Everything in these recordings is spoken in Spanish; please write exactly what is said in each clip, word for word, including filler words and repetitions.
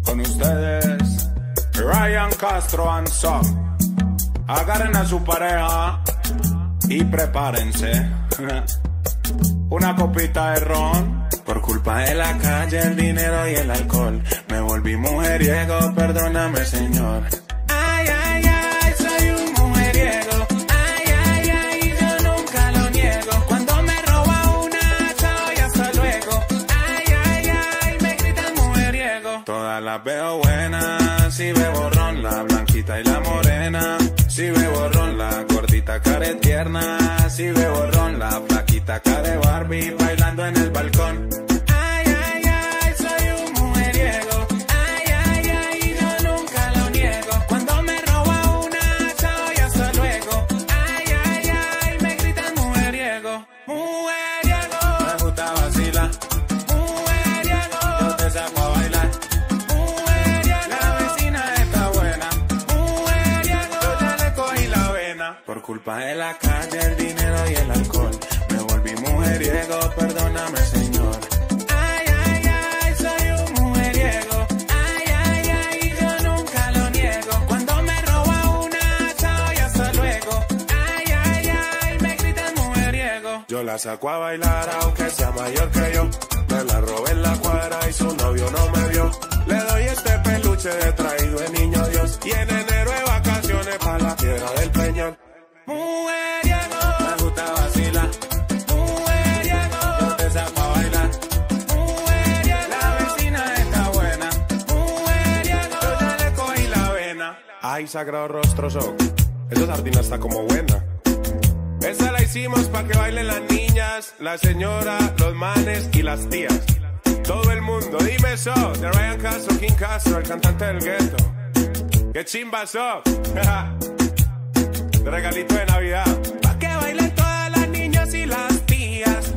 Con ustedes, Ryan Castro and Son. Agarren a su pareja y prepárense. Una copita de ron. Por culpa de la calle, el dinero y el alcohol, me volví mujeriego, perdóname, señor. Ay, ay, ay, soy un mujeriego. Ay, ay, ay, yo nunca lo niego. Cuando me roba una, chao y hasta luego. Ay, ay, ay, me gritan mujeriego. Todas las veo buenas, si bebo ron, la blanquita y la morena. Si bebo ron, la gordita care tierna. Si bebo ron, la flaquita care Barbie, bailando en el balcón. Ay, ay, ay, soy un mujeriego. Ay, ay, ay, yo nunca lo niego. Cuando me roba una, chao y hasta luego. Ay, ay, ay, me gritan mujeriego. Mujeriego. Me gusta vacilar. Mujeriego. Yo te saco a bailar. Mujeriego. La vecina está buena. Mujeriego. Yo ya le cogí la vena. Por culpa de la calle, el dinero y el alcohol, me volví mujeriego, perdóname, señor. Ay, ay, ay, soy un mujeriego. Ay, ay, ay, yo nunca lo niego. Cuando me roba una, chao y hasta luego. Ay, ay, ay, me gritan mujeriego. Yo la saco a bailar aunque sea mayor que yo. Me la robé en la cuadra y su novio no me vio. Le doy este peluche de traído de niño Dios. Y en enero de vacaciones pa' la piedra del Peñón. Mujeriego. Me gusta vacilar. Mujeriego. Yo te saco a bailar. Mujeriego. La vecina está buena. Mujeriego. Yo ya le cogí la vena. Ay, sagrado rostro son. Esa sardina está como buena. Esa la hicimos pa' que bailen las niñas, la señora, los manes y las tías. Todo el mundo, dime so. De Ryan Castro, King Castro, el cantante del gueto. ¡Qué chimba so! De regalito de Navidad. Pa' que bailen todas las niñas y las tías.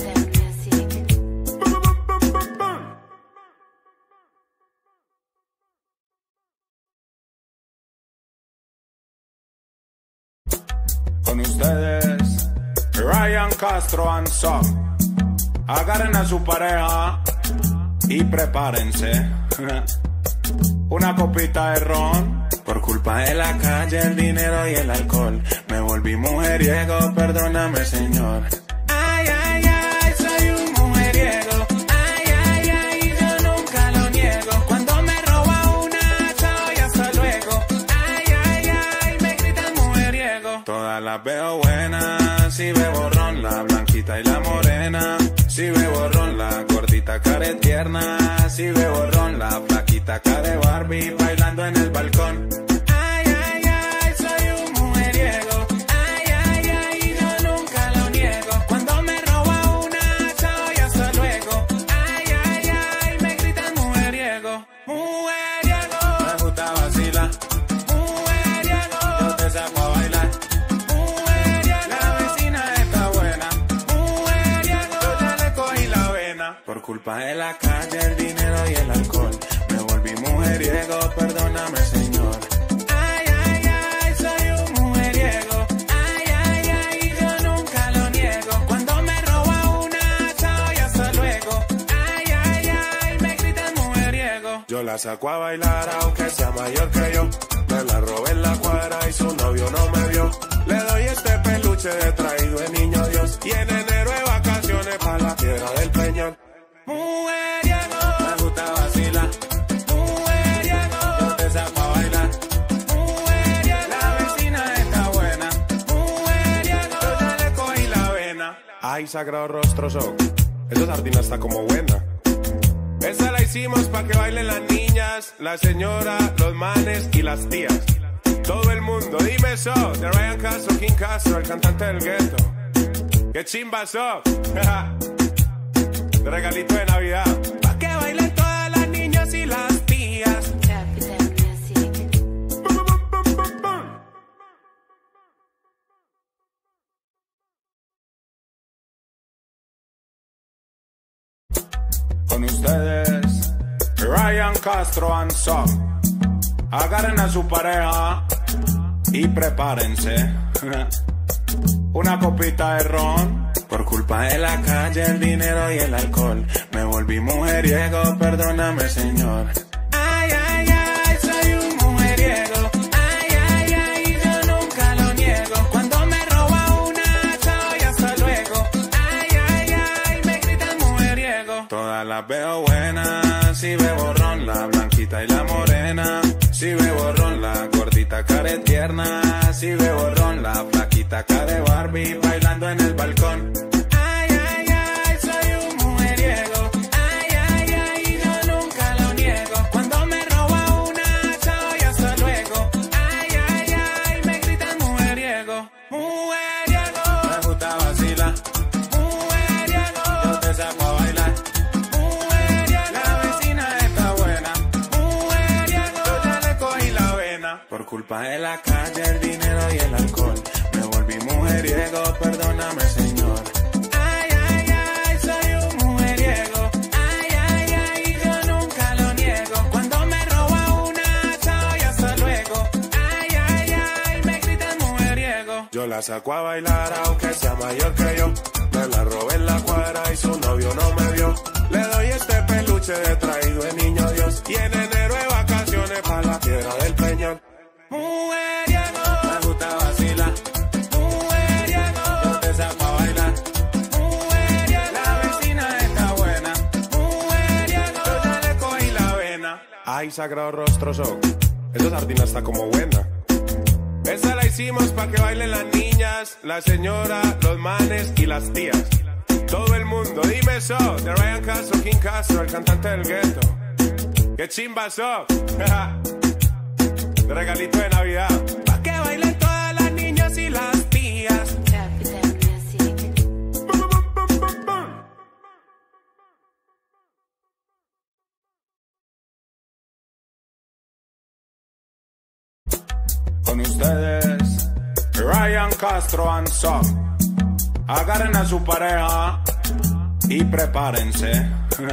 Con ustedes, Ryan Castro and Son. Agarren a su pareja y prepárense. Una copita de ron. Por culpa de la calle, el dinero y el alcohol, me volví mujeriego, perdóname, señor. Ay, ay, ay, soy un mujeriego. Ay, ay, ay, yo nunca lo niego. Cuando me roba una, chao y hasta luego. Ay, ay, ay, me gritan mujeriego. Todas las veo buenas, si bebo ron, la blanquita y la morena. Si bebo ron, la gordita care tierna. Si bebo ron, la flaquita care Barbie, bailando en el balcón. Ay, ay, ay, soy un mujeriego. Ay, ay, ay, yo nunca lo niego. Cuando me roba una, chao y hasta luego. Ay, ay, ay, me gritan mujeriego. Mujeriego. Me gusta vacilar. Mujeriego. Yo te saco a bailar. Mujeriego. La vecina está buena. Mujeriego. Yo ya le cogí la vena. Por culpa de la calle, el dinero y el alcohol, me volví mujeriego, perdóname, señor. Ay, ay, ay, soy un mujeriego. Ay, ay, ay, yo nunca lo niego. Cuando me roba una, chao y hasta luego. Ay, ay, ay, me gritan mujeriego. Yo la saco a bailar aunque sea mayor que yo. Me la robé en la cuadra y su novio no me vio. Le doy este peluche de traído de niño Dios. Y en enero de vacaciones pa' la piedra del Peñón. Mujeriego. Me gusta vacilar. Mujeriego. Yo te saco a bailar. Mujeriego. La vecina está buena. Mujeriego. Yo ya le cogí la vena. Ay, sagrado rostro son. Esa sardina está como buena. Esa la hicimos pa' que bailen las niñas, la señora, los manes y las tías. Todo el mundo, dime so. De Ryan Castro, King Castro, el cantante del gueto. ¡Qué chimba so! De regalito de Navidad. Pa' que bailen todas las niñas y las tías. Con ustedes, Ryan Castro and Son. Agarren a su pareja y prepárense. Una copita de ron. Por culpa de la calle, el dinero y el alcohol, me volví mujeriego, perdóname, señor. Ay, las veo buenas. Si bebo ron, la blanquita y la morena. Si bebo ron, la gordita care tierna. Si bebo ron, la flaquita care Barbie bailando en el balcón. Ay, ay, ay, soy un mujeriego. Ay, ay, ay, yo nunca lo niego. Cuando me roba una, chao y hasta luego. Ay, ay, ay, me gritan mujeriego. Mujeriego. Me gusta vacilar. Mujeriego. Yo te saco a bailar. Mujeriego. La vecina está buena. Mujeriego. Yo ya le cogí la vena. Por culpa de la calle, el dinero y el alcohol. Me volví mujeriego, perdóname, señor. Ay, ay, ay, soy un mujeriego. Ay, ay, ay, yo nunca lo niego. Cuando me roba una, chao y hasta luego. Ay, ay, ay, me gritan mujeriego. Yo la saco a bailar aunque sea mayor que yo. Me la robé en la cuadra y su novio no me vio. Le doy este peluche de traído de niño Dios. Y en enero de vacaciones pa' la tierra del Peñón. Mujeriego. Me gusta vacilar. Mujeriego. Yo te saco a bailar. Mujeriego. La vecina está buena. Mujeriego. Yo ya le cogí la vena. Ay, sagrado rostro son. Esa sardina está como buena. Esa la hicimos pa' que bailen las niñas, la señora, los manes y las tías. Todo el mundo, dime so. De Ryan Castro, King Castro, el cantante del gueto. ¡Qué chimba so! De regalito de Navidad. Pa' que bailen todas las niñas y las tías. Con ustedes, Ryan Castro and Son. Agarren a su pareja y prepárense.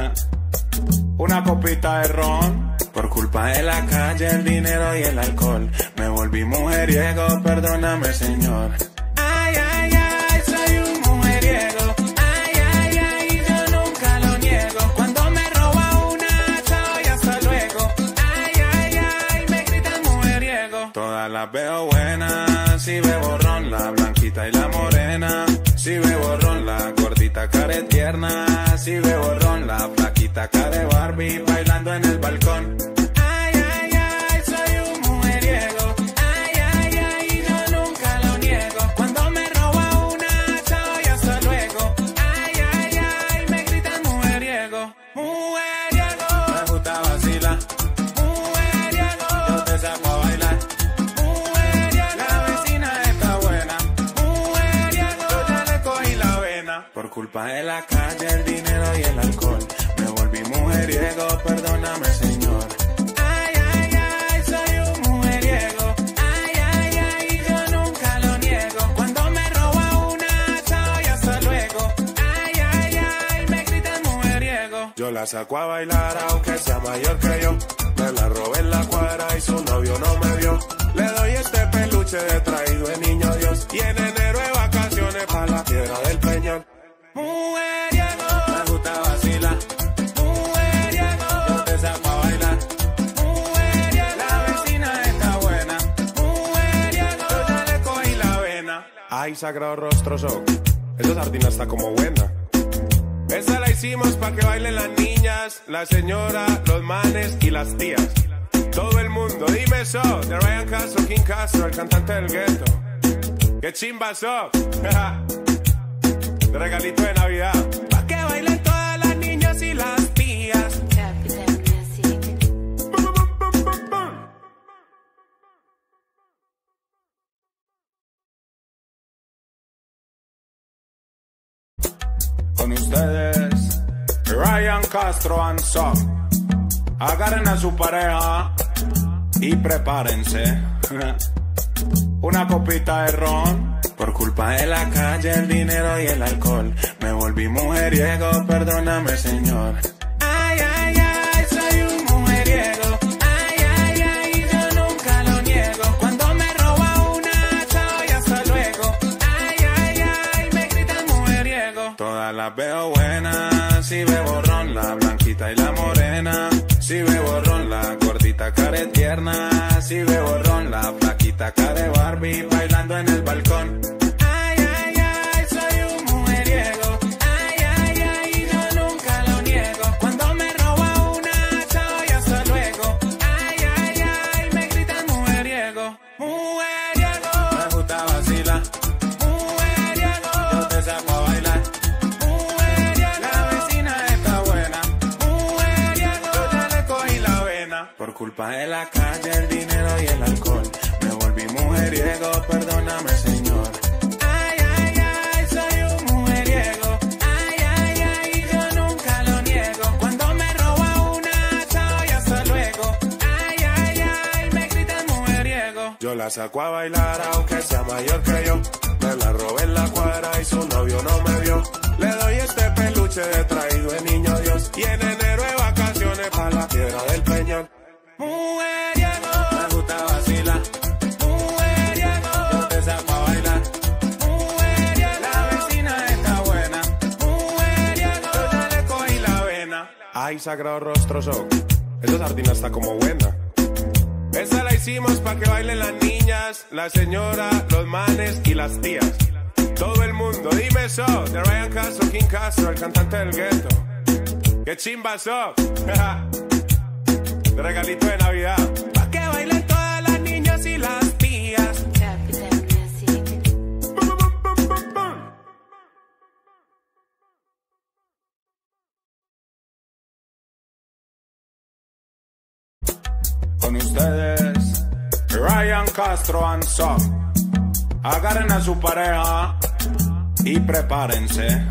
Una copita de ron. Por culpa de la calle, el dinero y el alcohol. Me volví mujeriego, perdóname, señor. Ay, ay, ay, soy un mujeriego. Ay, ay, ay, yo nunca lo niego. Cuando me roba una, chao y hasta luego. Ay, ay, ay, me gritan mujeriego. Todas las veo buenas. Si bebo ron, la blanquita y la morena. Si bebo ron, la gordita care tierna. Si bebo ron, la flaquita care Barbie bailando en el balcón. Ay, ay, ay, soy un mujeriego. Ay, ay, ay, yo nunca lo niego. Cuando me roba una, chao y hasta luego. Ay, ay, ay, me gritan mujeriego. Mujeriego. Me gusta vacilar. Mujeriego. Yo te saco a bailar. Mujeriego. La vecina está buena. Mujeriego. Yo ya le cogí la vena. Por culpa de la calle, el dinero y el alcohol. Me volví mujeriego, perdóname, señor. Ay, ay, ay, soy un mujeriego. Ay, ay, ay, yo nunca lo niego. Cuando me roba una, chao y hasta luego. Ay, ay, ay, me gritan mujeriego. Yo la saco a bailar aunque sea mayor que yo. Me la robé en la cuadra y su novio no me vio. Le doy este peluche de traído de niño Dios. Y en enero de vacaciones pa' la tierra del Peñón. Mujeriego. Me gusta vacilar. Mujeriego. Yo te saco a bailar. Mujeriego. La vecina está buena. Mujeriego. Yo ya le cogí la vena. Ay, sagrado rostro son. Esa sardina está como buena. Esa la hicimos pa' que bailen las niñas, la señora, los manes y las tías. Todo el mundo, dime so. De Ryan Castro, King Castro, el cantante del gueto. ¡Qué chimba so! De regalito de Navidad. Pa' que bailen todas las niñas y las tías. Con ustedes, Ryan Castro and Son. Agarren a su pareja y prepárense. Una copita de ron. Por culpa de la calle, el dinero y el alcohol. Me volví mujeriego, perdóname, señor. Ay, ay, ay, soy un mujeriego. Ay, ay, ay, yo nunca lo niego. Cuando me roba una, chao y hasta luego. Ay, ay, ay, me gritan mujeriego. Todas las veo buenas. Si bebo ron, la blanquita y la morena. Si bebo ron, la gordita care tierna. Si bebo ron, la flaquita care Barbie bailando en el balcón. Ay, ay, ay, soy un mujeriego. Ay, ay, ay, yo nunca lo niego. Cuando buena. Por culpa de la calle, el dinero y el alcohol, me volví mujeriego, perdóname, Señor. Ay, ay, ay, soy un mujeriego. Ay, ay, ay, yo nunca lo niego. Cuando me roba una, chao y hasta luego. Ay, ay, ay, me gritan mujeriego. Yo la saco a bailar aunque sea mayor que yo. Me la robé en la cuadra y su novio no me vio. Le doy este peluche de traído de niño Dios. Y en enero de vacaciones pa' la tierra del Peñón. Mujeriego, me gusta vacilar. Mujeriego, yo te saco a bailar. Mujeriego, la vecina está buena. Mujeriego, yo ya le cogí la vena. Ay, sagrado rostro son. Esa sardina está como buena. Esa la hicimos pa' que bailen las niñas, la señora, los manes y las tías. Todo el mundo, dime so, de Ryan Castro, King Castro, el cantante del gueto. ¡Qué chimba so! De regalito de Navidad. Pa' que bailen todas las niñas y las tías. Con ustedes, Ryan Castro and Son. Agarren a su pareja y prepárense.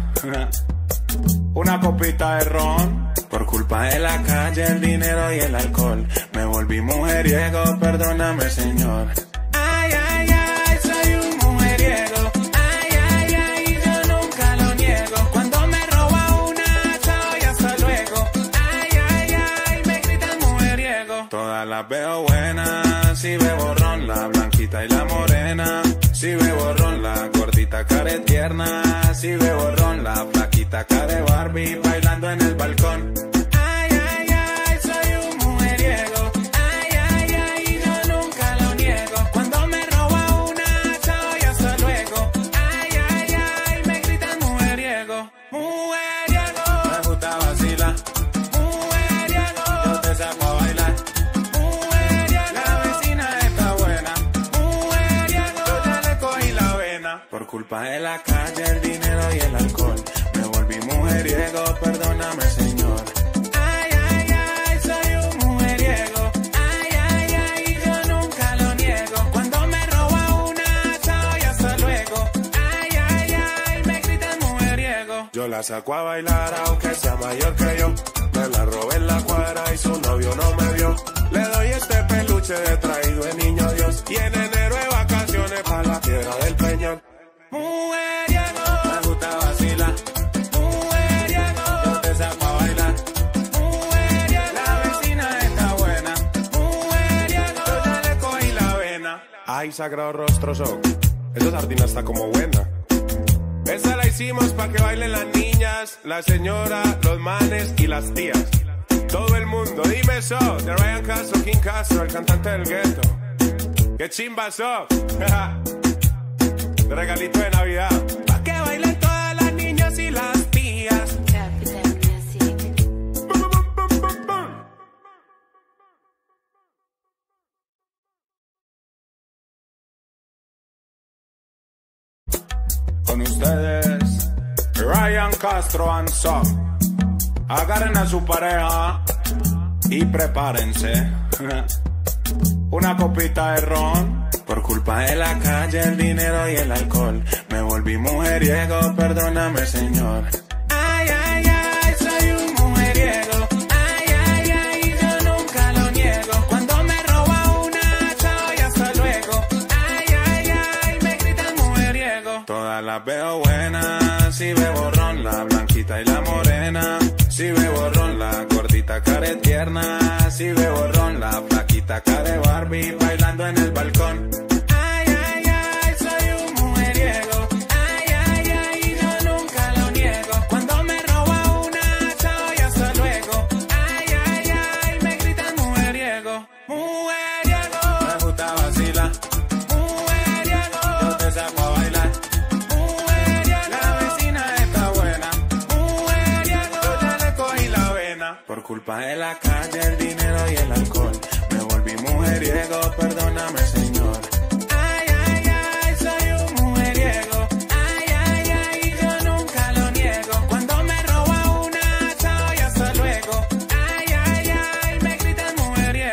Una copita de ron. Por culpa de la calle, el dinero y el alcohol, me volví mujeriego, perdóname, Señor. Ay, ay, ay, soy un mujeriego. Ay, ay, ay, yo nunca lo niego. Cuando me roba una, chao y hasta luego. Ay, ay, ay, me gritan mujeriego. Todas las veo buenas, si bebo ron, la blanquita y la morena. Si bebo ron, la gordita care tierna. Si bebo ron, la flaquita care Barbie bailando en el balcón. Ay, ay, ay, soy un mujeriego. Ay, ay, ay, yo nunca lo niego. Cuando me roba una, chao y hasta luego. Ay, ay, ay, me gritan mujeriego. Mujeriego, me gusta vacilar. Mujeriego, yo te saco a bailar. Mujeriego, la vecina está buena. Mujeriego, yo ya le cogí la vena. Por culpa de la calle, el dinero y el alcohol, me volví mujeriego, perdóname, Señor. Ay, ay, ay, soy un mujeriego. Ay, ay, ay, yo nunca lo niego. Cuando me roba una, chao y hasta luego. Ay, ay, ay, me gritan mujeriego. Yo la saco a bailar aunque sea mayor que yo. Me la robé en la cuadra y su novio no me vio. Le doy este peluche de traído de niño Dios. Y en enero de vacaciones pa' la tierra del Peñón. Mujeriego, me gusta vacilar. Mujeriego, yo te saco a bailar. Mujeriego, la vecina está buena. Mujeriego, yo ya le cogí la vena. Ay, sagrado rostro son. Esa sardina está como buena. Esa la hicimos pa' que bailen las niñas, la señora, los manes y las tías. Todo el mundo, dime so, de Ryan Castro, King Castro, el cantante del gueto. ¡Qué chimba so! De regalito de Navidad. Pa' que bailen todas las niñas y las tías. Con ustedes, Ryan Castro and Son. Agarren a su pareja y prepárense. Una copita de ron. Por culpa de la calle, el dinero y el alcohol, me volví mujeriego, perdóname, Señor. Ay, ay, ay, soy un mujeriego. Ay, ay, ay, yo nunca lo niego. Cuando me roba una, chao y hasta luego. Ay, ay, ay, me gritan mujeriego. Todas las veo buenas, si bebo ron, la blanquita y la morena. Si bebo ron, la gordita care tierna. Si bebo ron, la flaquita care Barbie bailando en el balcón. Ay, ay, ay, soy un mujeriego. Ay, ay, ay, yo nunca lo niego. Cuando me roba una, chao y hasta luego. Ay, ay, ay, me gritan mujeriego. Mujeriego, me gusta vacilar. Mujeriego, yo te saco a bailar. Mujeriego, la vecina está buena. Mujeriego, yo ya le cogí la vena. Por culpa de la calle, el dinero y el alcohol, me volví mujeriego, perdóname, Señor. Ay, ay, ay, soy un mujeriego. Ay, ay, ay, yo nunca lo niego. Cuando me roba una, chao y hasta luego. Ay, ay, ay, me gritan mujeriego.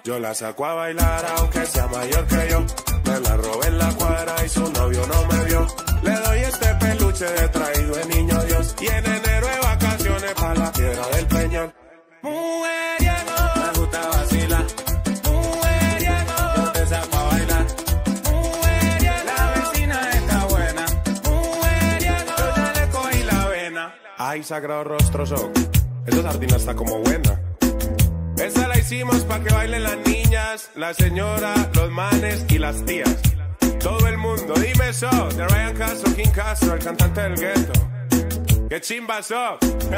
Yo la saco a bailar aunque sea mayor que yo. Me la robé en la cuadra y su novio no me vio. Le doy este peluche de traído de niño Dios. Y en enero de vacaciones pa' la tierra del Peñón. Mujeriego, me gusta vacilar. Mujeriego, yo te saco a bailar. Mujeriego, la vecina está buena. Mujeriego, yo ya le cogí la vena. Ay, sagrado rostro so. Esa sardina está como buena. Esa la hicimos pa' que bailen las niñas, la señora, los manes y las tías. Todo el mundo, dime so. De Ryan Castro, King Castro, el cantante del gueto. ¡Qué chimba so!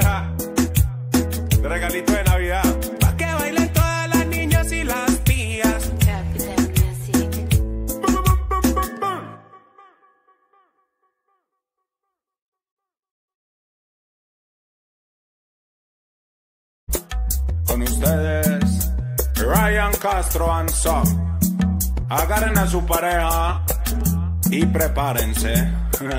De regalito de Navidad. Pa' que bailen todas las niñas y las tías. Con ustedes, Ryan Castro and Son. Agarren a su pareja y prepárense.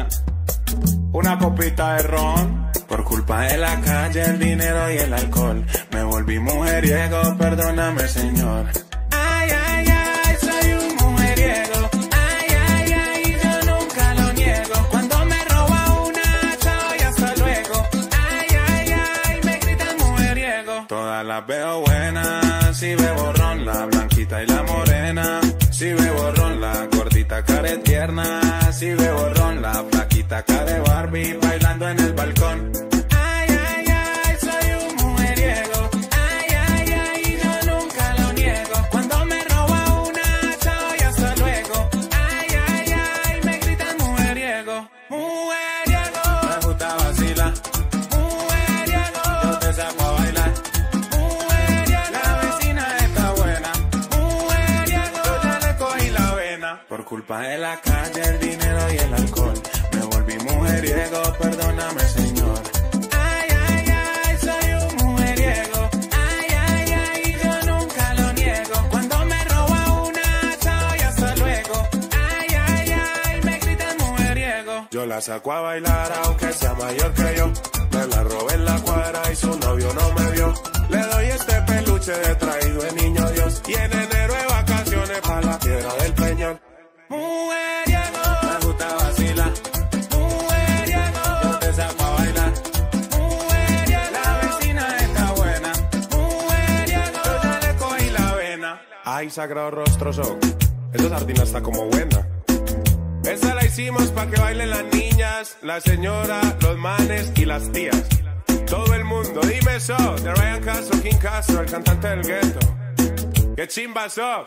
Una copita de ron. Por culpa de la calle, el dinero y el alcohol, me volví mujeriego, perdóname, señor. Ay, ay, ay, soy un mujeriego. Ay, ay, ay, yo nunca lo niego. Cuando me roba una, chao y hasta luego. Ay, ay, ay, me gritan mujeriego. Todas las veo buenas, si bebo ron, la blanquita y la morena. Si bebo ron, la gordita care tierna. Si bebo ron, la flaquita care Barbie, bailando en el balcón. Ay, ay, ay, soy un mujeriego. Ay, ay, ay, yo nunca lo niego. Cuando me roba una, chao y hasta luego. Ay, ay, ay, me gritan mujeriego. Mujeriego, me gusta vacilar. Mujeriego, yo te saco a bailar. Mujeriego, la vecina está buena. Mujeriego, yo ya le cogí la vena. Por culpa de la calle, el dinero y el alcohol, me volví mujeriego, perdóname, señor. Ay, ay, ay, soy un mujeriego. Ay, ay, ay, yo nunca lo niego. Cuando me roba una, chao y hasta luego. Ay, ay, ay, me gritan mujeriego. Yo la saco a bailar aunque sea mayor que yo. Me la robé en la cuadra y su novio no me vio. Le doy este peluche de traído de niño Dios. Y en enero de vacaciones pa' la tierra del Peñón. Mujeriego, me gusta vacilar. Mujeriego, yo te saco a bailar. Mujeriego, la vecina está buena. Mujeriego, yo ya le cogí la vena. Ay, sagrado rostro so. Esa sardina está como buena. Esa la hicimos pa' que bailen las niñas, la señora, los manes y las tías. Todo el mundo, dime so. De Ryan Castro, King Castro, el cantante del gueto. ¡Qué chimba so!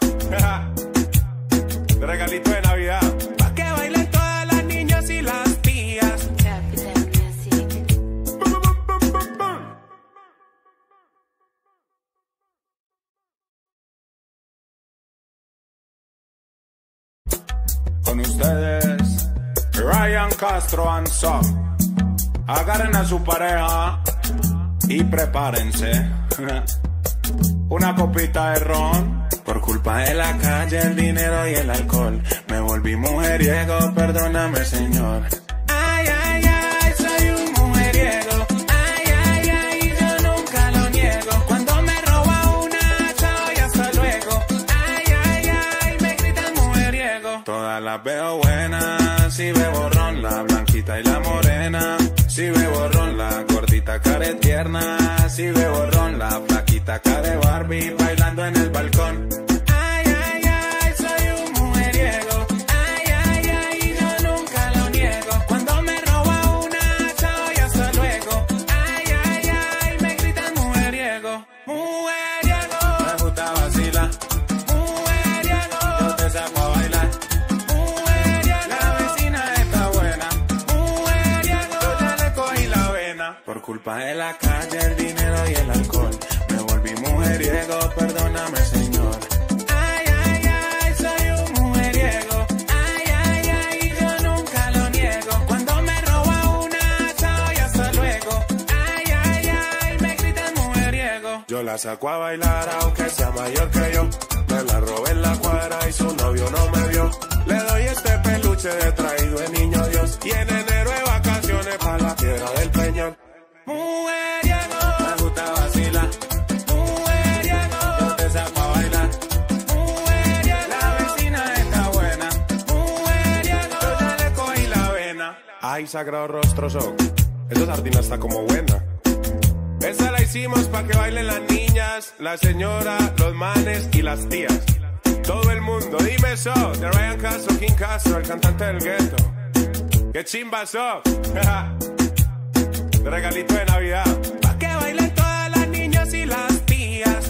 De regalito de Navidad. Pa' que bailen todas las niñas y las tías. Con ustedes, Ryan Castro and Son. Agarren a su pareja y prepárense. Una copita de ron. Por culpa de la calle, el dinero y el alcohol, me volví mujeriego, perdóname, señor. Ay, ay, ay, soy un mujeriego. Ay, ay, ay, yo nunca lo niego. Cuando me roba una, chao y hasta luego. Ay, ay, ay, me gritan mujeriego. Todas las veo buenas, si bebo ron, la blanquita y la morena. Si bebo ron, la gordita care tierna. Si bebo ron, la flaquita care Barbie, bailando en el balcón. Ay, ay, ay, soy un mujeriego. Ay, ay, ay, yo nunca lo niego. Cuando me roba una, chao y hasta luego. Ay, ay, ay, me gritan mujeriego. Mujeriego, me gusta vacilar. Mujeriego, yo te saco a bailar. Mujeriego, la vecina está buena. Mujeriego, yo ya le cogí la vena. Por culpa de la calle, el dinero y el alcohol, me volví mujeriego, perdóname, señor. Ay, ay, ay, soy un mujeriego. Ay, ay, ay, yo nunca lo niego. Cuando me roba una, chao y hasta luego. Ay, ay, ay, me gritan mujeriego. Yo la saco a bailar aunque sea mayor que yo. Me la robé en la cuadra y su novio no me vio. Le doy este peluche de traído de niño Dios. Y en enero de vacaciones pa' la tierra del Peñón. Mujeriego, me gusta vacilar. Mujeriego, yo te saco a bailar. Ay, sagrado rostro son. Esa sardina está como buena. Esa la hicimos pa' que bailen las niñas, la señora, los manes y las tías. Todo el mundo, dime eso. De Ryan Castro, King Castro, el cantante del gueto. ¡Qué chimba so! De regalito de Navidad. Pa' que bailen todas las niñas y las tías.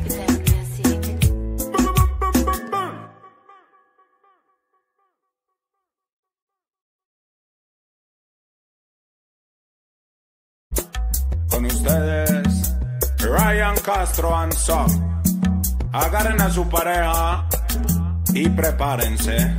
Con ustedes, Ryan Castro and Son. Agarren a su pareja y prepárense.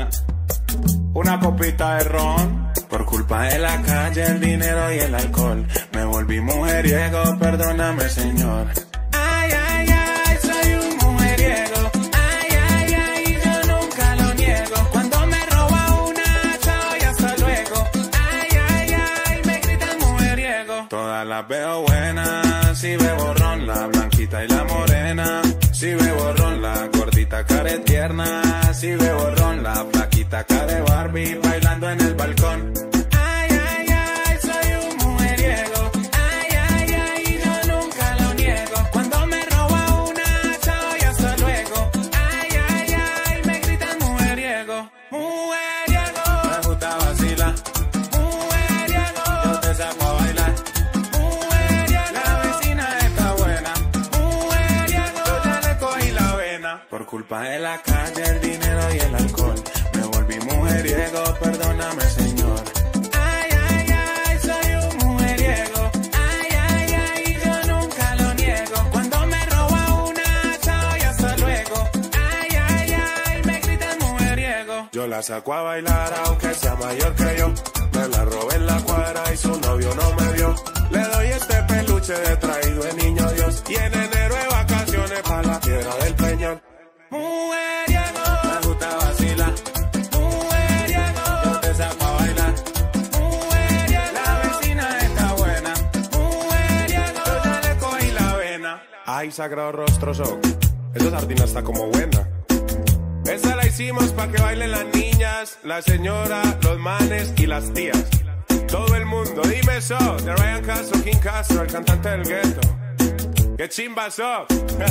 Una copita de ron. Por culpa de la calle, el dinero y el alcohol, me volví mujeriego, perdóname, Señor. Ay, ay, ay, soy un mujeriego. Ay, ay, ay, yo nunca lo niego. Cuando me roba una, chao y hasta luego. Ay, ay, ay, me gritan mujeriego. Todas las veo buenas, si bebo ron, la blanquita y la morena. Si bebo ron, la gordita care tierna. Si bebo ron, la flaquita care Barbie, bailando en el balcón. Ay, ay, ay, soy un mujeriego. Ay, ay, ay, yo nunca lo niego. Cuando me roba una, chao y hasta luego. Ay, ay, ay, me gritan mujeriego. Mujeriego. Me gusta vacilar. Mujeriego. Yo te saco a bailar. Mujeriego. La vecina está buena. Mujeriego. Yo ya le cogí la vena. Por culpa de la calle, el dinero y el alcohol, me volví mujeriego, perdóname, Señor. Ay, ay, ay, soy un mujeriego. Ay, ay, ay, yo nunca lo niego. Cuando me roba una, chao y hasta luego. Ay, ay, ay, me gritan mujeriego. Yo la saco a bailar aunque sea mayor que yo. Me la robé en la cuadra y su novio no me vio. Le doy este peluche de traído de niño Dios. Y en enero de vacaciones pa' la piedra del Peñón. Mujeriego. Me gusta vacilar. Mujeriego. Yo te saco a bailar. Mujeriego. La vecina está buena. Mujeriego. Yo ya le cogí la vena. Ay, sagrado rostro son. Esa sardina está como buena. Esa la hicimos pa' que bailen las niñas, la señora, los manes y las tías. Todo el mundo, dime eso. De Ryan Castro, King Castro, el cantante del gueto. ¡Qué chimba so!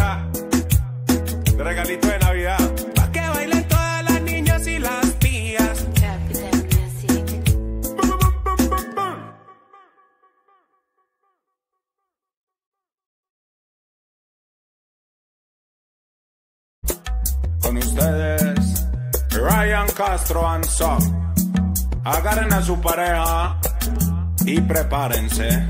De regalito de Navidad. Pa' que bailen todas las niñas y las tías. Con ustedes, Ryan Castro and Son. Agarren a su pareja y prepárense.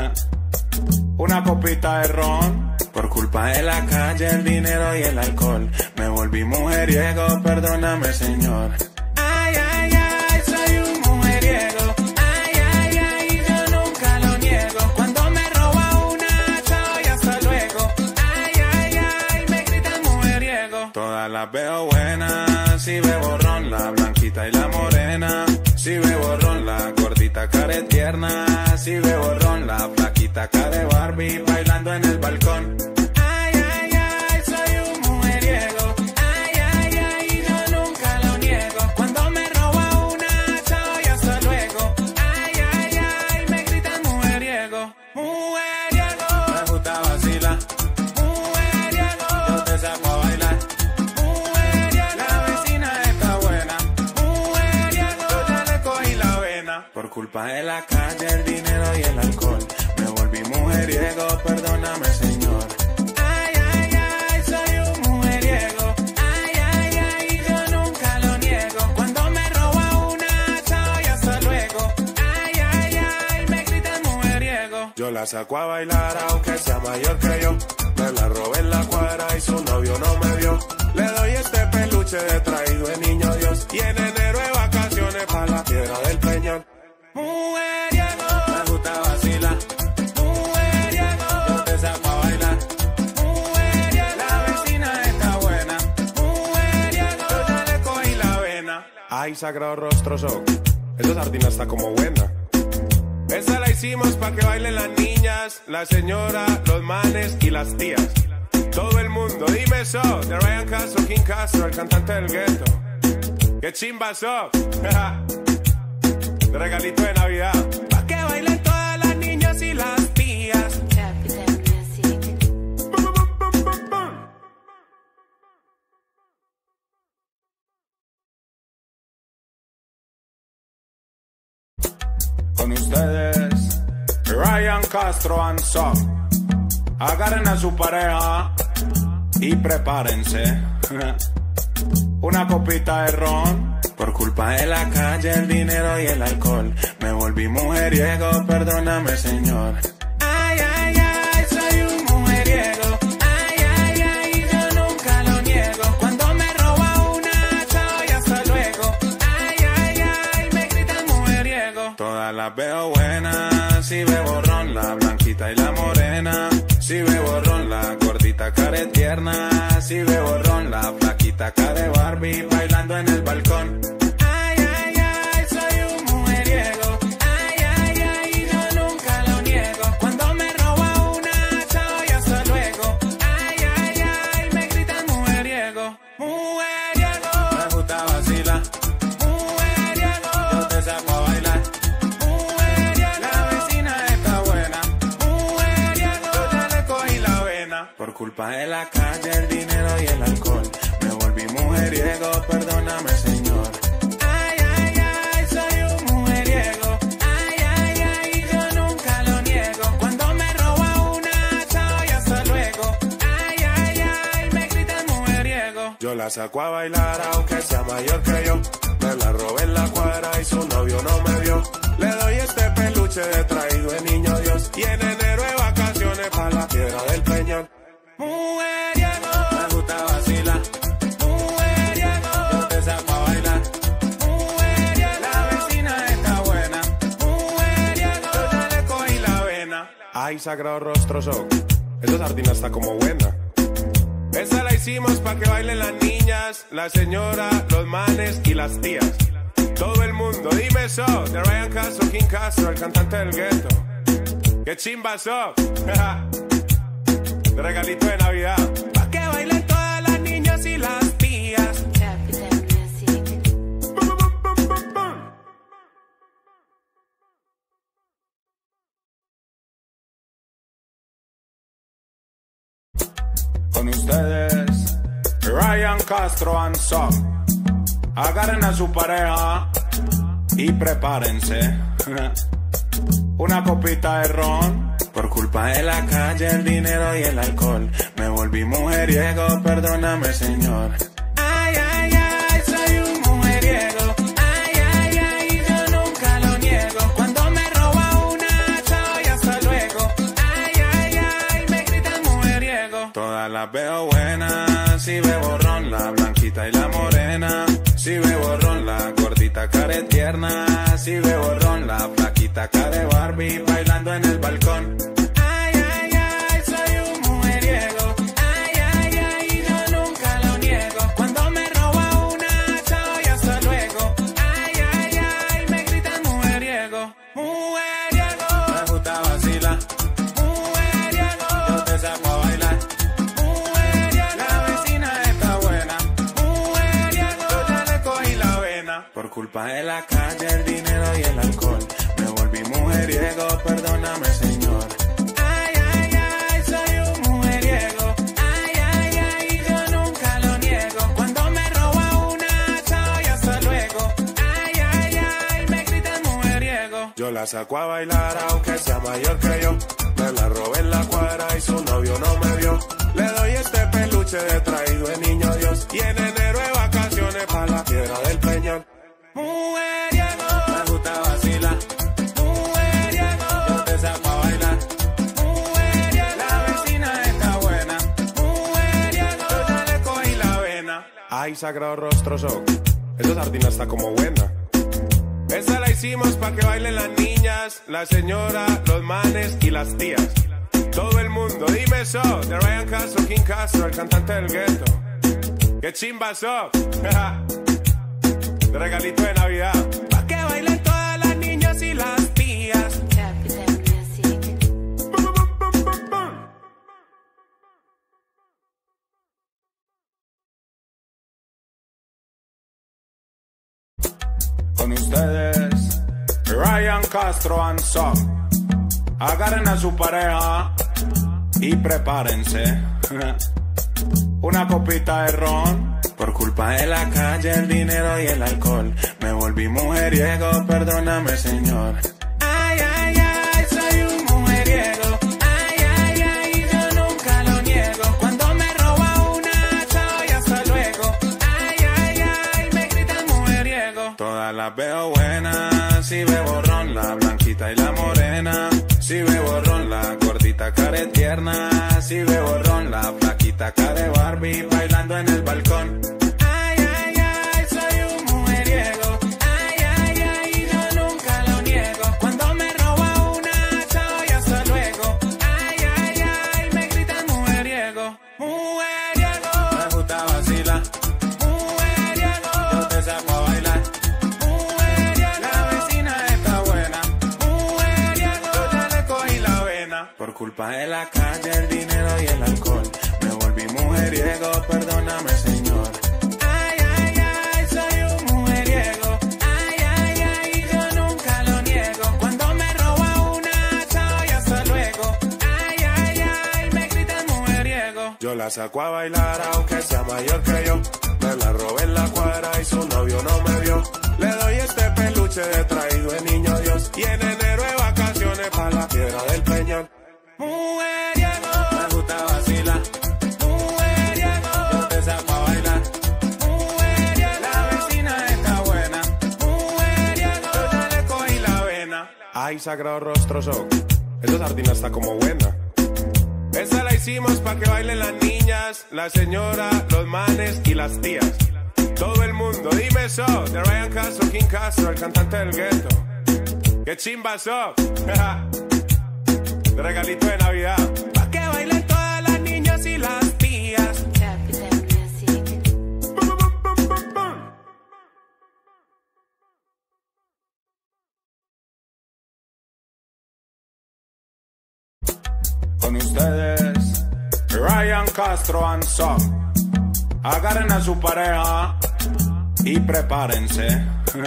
Una copita de ron. Por culpa de la calle, el dinero y el alcohol, me volví mujeriego, perdóname, Señor. Ay, ay, ay, soy un mujeriego. Ay, ay, ay, yo nunca lo niego. Cuando me roba una, chao y hasta luego. Ay, ay, ay, me gritan mujeriego. Todas las veo buenas, si bebo ron, la blanquita y la morena. Si bebo ron, la gordita care tierna. Si bebo ron, la flaquita care Barbie, bailando en el balcón. Ay, ay, ay, soy un mujeriego. Ay, ay, ay, yo nunca lo niego. Cuando me roba una, chao y hasta luego. Ay, ay, ay, me gritan mujeriego. Mujeriego. Me gusta vacilar. Mujeriego. Yo te saco a bailar. Mujeriego. La vecina está buena. Mujeriego. Yo ya le cogí la vena. Por culpa de la calle, el dinero y el alcohol, me volví mujeriego, perdóname, Señor. Ay, ay, ay, soy un mujeriego. Ay, ay, ay, yo nunca lo niego. Cuando me roba una, chao y hasta luego. Ay, ay, ay, me gritan mujeriego. Yo la saco a bailar aunque sea mayor que yo. Me la robé en la cuadra y su novio no me vio. Le doy este peluche de traído de niño Dios. Y en enero de vacaciones pa' la piedra del Peñón. Mujeriego. Me gusta vacilar. Mujeriego. Yo te saco a bailar. Mujeriego. La vecina está buena. Mujeriego. Yo ya le cogí la vena. Ay, sagrado rostro son. Esa sardina está como buena. Esa la hicimos pa' que bailen las niñas, la señora, los manes y las tías. Todo el mundo, dime eso. De Ryan Castro, King Castro, el cantante del gueto. ¡Qué chimba so! regalito de Navidad. Pa' que bailen todas las niñas y las tías. Con ustedes, Ryan Castro and Son. Agarren a su pareja y prepárense. Una copita de ron. Por culpa de la calle, el dinero y el alcohol, me volví mujeriego, perdóname, Señor. Ay, ay, ay, soy un mujeriego. Ay, ay, ay, yo nunca lo niego. Cuando me roba una, chao y hasta luego. Ay, ay, ay, me gritan mujeriego. Todas las veo buenas, si bebo ron, la blanquita y la morena. Si bebo ron, la gordita care tierna. Si bebo ron, la flaquita care Barbie, bailando en el balcón. Ay, ay, ay, soy un mujeriego. Ay, ay, ay, yo nunca lo niego. Cuando me roba una, chao y hasta luego. Ay, ay, ay, me gritan mujeriego. Mujeriego, Me gusta vacilar, mujeriego, yo te saco a bailar. mujeriego, La vecina está buena, mujeriego. yo ya le cogí la vena. Por culpa de la calle, el dinero y el alcohol, me volví mujeriego, perdóname, Señor. Ay, ay, ay, soy un mujeriego. Ay, ay, ay, yo nunca lo niego. Cuando me roba una, chao y hasta luego. Ay, ay, ay, me gritan mujeriego. Yo la saco a bailar aunque sea mayor que yo. Me la robé en la cuadra y su novio no me vio. Le doy este peluche de traído de niño Dios. Y en enero de vacaciones pa' la piedra del Peñón. Mujeriego, Me gusta vacilar, mujeriego, yo te saco a bailar. mujeriego. La vecina está buena, Mujeriego, yo ya le cogí la vena. Ay, sagrado rostro son, esa sardina está como buena. Esa la hicimos pa' que bailen las niñas, la señora, los manes y las tías. Todo el mundo, dime so, de Ryan Castro, King Castro, el cantante del gueto. ¡Qué chimba so! Regalito de Navidad. pa' que bailen todas las niñas y las tías. Con ustedes, Ryan Castro and Son. Agarren a su pareja y prepárense. Una copita de ron. Por culpa de la calle, el dinero y el alcohol, me volví mujeriego, perdóname, Señor. Ay, ay, ay, soy un mujeriego. Ay, ay, ay, yo nunca lo niego. Cuando me roba una, chao y hasta luego. Ay, ay, ay, me gritan mujeriego. Todas las veo buenas, si bebo ron, la blanquita y la morena. Si bebo ron, la gordita care tierna. Si bebo ron, la flaquita care Barbie, bailando en el balcón. Ay, ay, ay, soy un mujeriego. Ay, ay, ay, yo nunca lo niego. Cuando me roba una, chao y hasta luego. Ay, ay, ay, me gritan mujeriego. Mujeriego, Me gusta vacilar, mujeriego, yo te saco a bailar. mujeriego. La vecina está buena, Mujeriego, yo ya le cogí la vena. por culpa de la calle, el dinero y el alcohol, me volví mujeriego, perdóname, Señor. Ay, ay, ay, soy un mujeriego. Ay, ay, ay, yo nunca lo niego. Cuando me roba una, chao y hasta luego. Ay, ay, ay, me gritan mujeriego. Yo la saco a bailar aunque sea mayor que yo. Me la robé en la cuadra y su novio no me vio. Le doy este peluche de traído de niño Dios. Y en enero de vacaciones pa' la piedra del Peñón. Mujeriego, Me gusta vacilar, mujeriego, yo te saco a bailar. mujeriego. La vecina está buena, Mujeriego, yo ya le cogí la vena. Ay, sagrado rostro son, esa sardina está como buena. Esa la hicimos pa' que bailen las niñas, la señora, los manes y las tías. Todo el mundo, dime so, de Ryan Castro, King Castro, el cantante del gueto. ¡Qué chimba so! Regalito de Navidad. pa' que bailen todas las niñas y las tías. Con ustedes, Ryan Castro and Son. Agarren a su pareja y prepárense. Una copita de ron. Por culpa de la calle, el dinero y el alcohol, me volví mujeriego, perdóname, Señor. Ay, ay, ay, soy un mujeriego. Ay, ay, ay, yo nunca lo niego. Cuando me roba una, chao y hasta luego. Ay, ay, ay, me gritan mujeriego. Todas las veo buenas, si bebo ron, la blanquita y la morena. Si bebo ron, la gordita care tierna. Si bebo ron, la flaquita care Barbie, bailando en el balcón. Ay, ay, ay, soy un mujeriego. Ay, ay, ay, yo nunca lo niego. Cuando me roba una, chao y hasta luego. Ay, ay, ay, me gritan mujeriego. Mujeriego, me gusta vacilar. Mujeriego, yo te saco a bailar. Mujeriego, la vecina está buena. Mujeriego, yo ya le cogí la vena. Por culpa de la calle, el dinero y el alcohol, me volví mujeriego, perdóname, Señor. Ay, ay, ay, soy un mujeriego. Ay, ay, ay, yo nunca lo niego. Cuando me roba una, chao y hasta luego. Ay, ay, ay, me gritan mujeriego. Yo la saco a bailar aunque sea mayor que yo. Me la robé en la cuadra y su novio no me vio. Le doy este peluche de traído de niño Dios. Y en enero de vacaciones pa' la Piedra del Peñón. Mujeriego, me gusta vacilar. Mujeriego, yo te saco a bailar. Mujeriego, la vecina está buena. Mujeriego, yo ya le cogí la vena. Ay, sagrado rostro son. Esa sardina está como buena. Esa la hicimos pa' que bailen las niñas, la señora, los manes y las tías. Todo el mundo, dime so. De Ryan Castro, King Castro, el cantante del gueto. ¡Qué chimba so! De regalito de Navidad. Pa' que bailen todas las niñas y las tías. Capital Music. Bum, bum, bum, bum, bum. Con ustedes, Ryan Castro and Son. Agarren a su pareja y prepárense.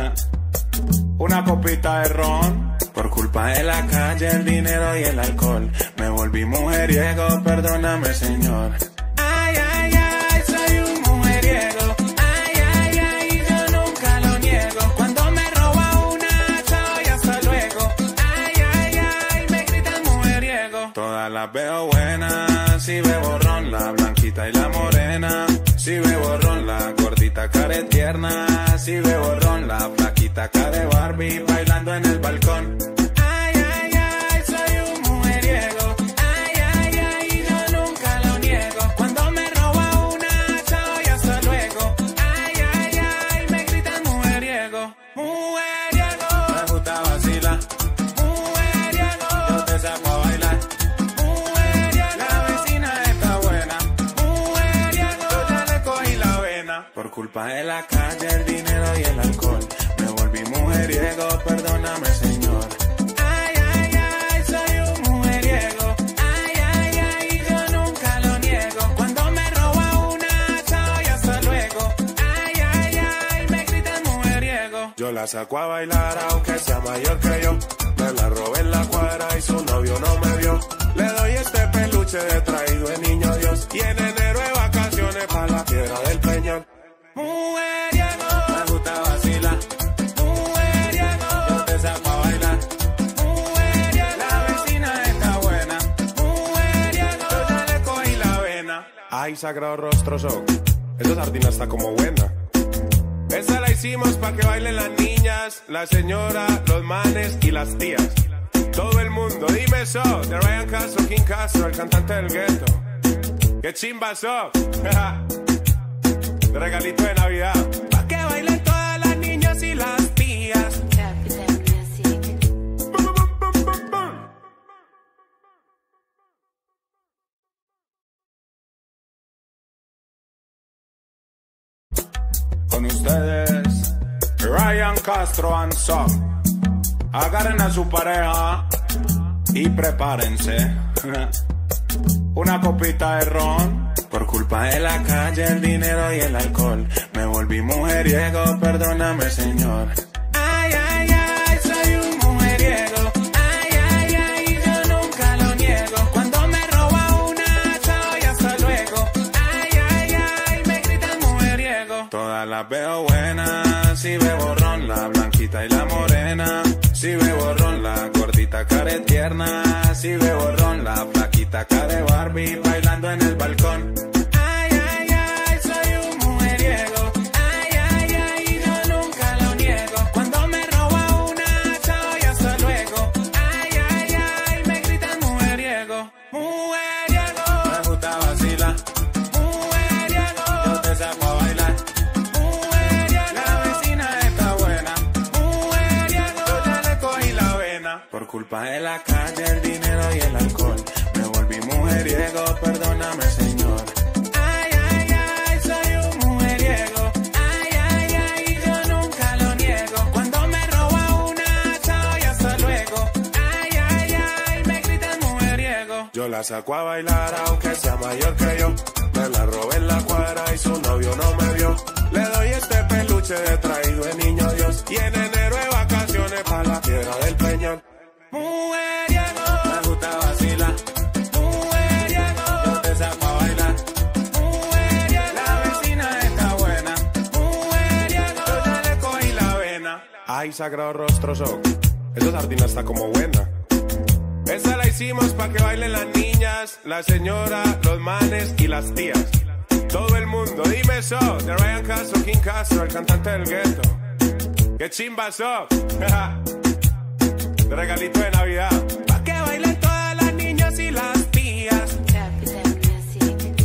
Una copita de ron. Por culpa de la calle, el dinero y el alcohol, me volví mujeriego, perdóname, Señor. Ay, ay, ay, soy un mujeriego. Ay, ay, ay, yo nunca lo niego. Cuando me roba una, chao y hasta luego. Ay, ay, ay, me gritan mujeriego. Todas las veo buenas, si bebo ron, la blanquita y la morena. Si bebo ron, la gordita care tierna. Si bebo ron, la flaquita care Barbie, bailando en el balcón. Ay, ay, ay, soy un mujeriego. Ay, ay, ay, yo nunca lo niego. Cuando me roba una, chao y hasta luego. Ay, ay, ay, me gritan mujeriego. Mujeriego, me gusta vacilar. Mujeriego, yo te saco a bailar. Mujeriego, la vecina está buena. Mujeriego, yo ya le cogí la vena. Por culpa de la calle, el dinero y el alcohol, me volví mujeriego, perdóname, Señor. Ay, ay, ay, soy un mujeriego. Ay, ay, ay, yo nunca lo niego. Cuando me roba una, chao y hasta luego. Ay, ay, ay, me gritan mujeriego. Yo la saco a bailar aunque sea mayor que yo. Me la robé en la cuadra y su novio no me vio. Le doy este peluche de traído de niño Dios. Y en enero de vacaciones pa' la Piedra del Peñón. Mujeriego, me gusta vacilar. Mujeriego, yo te saco a bailar. Mujeriego, la vecina está buena. Mujeriego, yo ya le cogí la vena. Ay, sagrado rostro son. Esa sardina está como buena. Esa la hicimos pa' que bailen las niñas, la señora, los manes y las tías. Todo el mundo, dime so. De Ryan Castro, King Castro, el cantante del gueto. ¡Qué chimba so! De regalito de Navidad. Pa' que bailen todas las niñas y las tías. Capital Music. Bum, bum, bum, bum, bum. Con ustedes, Ryan Castro and Son. Agarren a su pareja y prepárense. Una copita de ron. Por culpa de la calle, el dinero y el alcohol, me volví mujeriego, perdóname, Señor. Ay, ay, ay, soy un mujeriego. Todas las veo buenas, si bebo ron, la blanquita y la morena. Si bebo ron, la gordita care tierna. Si bebo ron, la flaquita care Barbie bailando en el balcón. Ay, ay, ay, soy un mujeriego. Ay, ay, ay, yo nunca lo niego. Cuando me roba una, chao y hasta luego. Ay, ay, ay, me gritan mujeriego. Mujeriego. Me gusta vacilar, Mujeriego. yo te saco a bailar. Mujeriego. La vecina está buena, Mujeriego. yo ya le cogí la vena. Por culpa de la calle, el dinero y el alcohol, me volví mujeriego, perdóname señor. Ay, ay, ay, soy un mujeriego. Ay, ay, ay, yo nunca lo niego. Cuando me roba una, chao y hasta luego. Ay, ay, ay, me gritan mujeriego. Yo la saco a bailar aunque sea mayor que yo. Me la robé en la cuadra y su novio no me vio. Le doy este peluche de traído de niño Dios. Y en enero de vacaciones pa' la piedra del Peñón. Mujeriego. Me gusta vacilar, Mujeriego. yo te saco a bailar. Mujeriego. La vecina está buena, Mujeriego. yo ya le cogí la vena. Ay, sagrado rostro son. Esa sardina está como buena. Esa la hicimos pa' que bailen las niñas, la señora, los manes y las tías. Todo el mundo, dime eso. De Ryan Castro, King Castro, el cantante del gueto. ¡Qué chimba so! De regalito de Navidad. Pa' que bailen todas las niñas y las tías. Capital Music.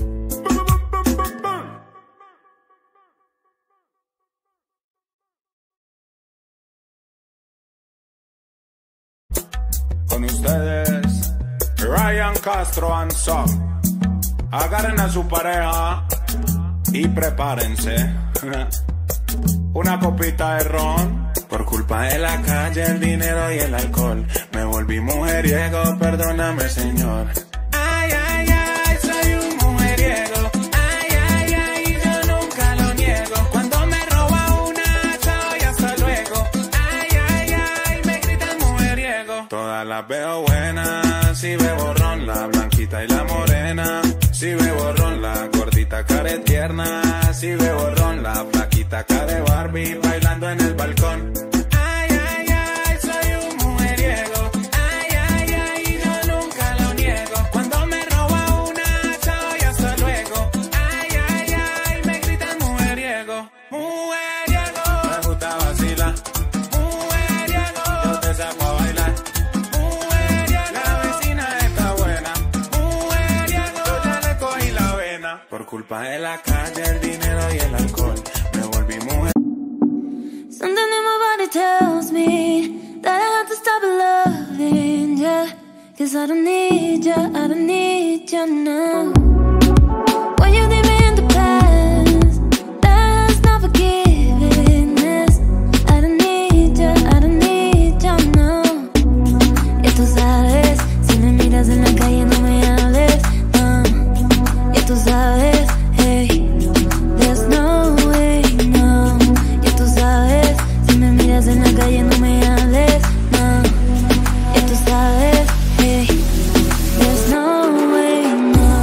Con ustedes, Ryan Castro and Son. Agarren a su pareja y prepárense. Una copita de ron. Por culpa de la calle, el dinero y el alcohol, me volví mujeriego, perdóname señor. Ay, ay, ay, soy un mujeriego. Ay, ay, ay, yo nunca lo niego. Cuando me roba una, chao y hasta luego. Ay, ay, ay, me gritan mujeriego. Todas las veo buenas, si bebo ron, la blanquita y la morena. Si bebo ron, la gordita care tierna. Si bebo ron, la flaquita care Barbie bailando en el balcón. Ay, ay, ay, soy un mujeriego. Ay, ay, ay, yo nunca lo niego. Cuando me roba una, chao y hasta luego. Ay, ay, ay, me gritan mujeriego. Mujeriego. Me gusta vacilar, Mujeriego. yo te saco a bailar. Mujeriego. La vecina está buena, Mujeriego. yo ya le cogí la vena. Por culpa de la calle, el dinero y el alcohol, me volví mujer. Something in my body tells me that I have to stop loving ya. Cause I don't need ya, I don't need ya now. When you leave me in the past, that's not forgiveness. I don't need ya, I don't need ya now. Ya tú sabes, si me miras en la calle no me hables, no. Ya tú sabes, hey, there's no way, no. Ya tú sabes, si me miras en la calle no me hables, no. Ya tú sabes, hey, there's no way, no.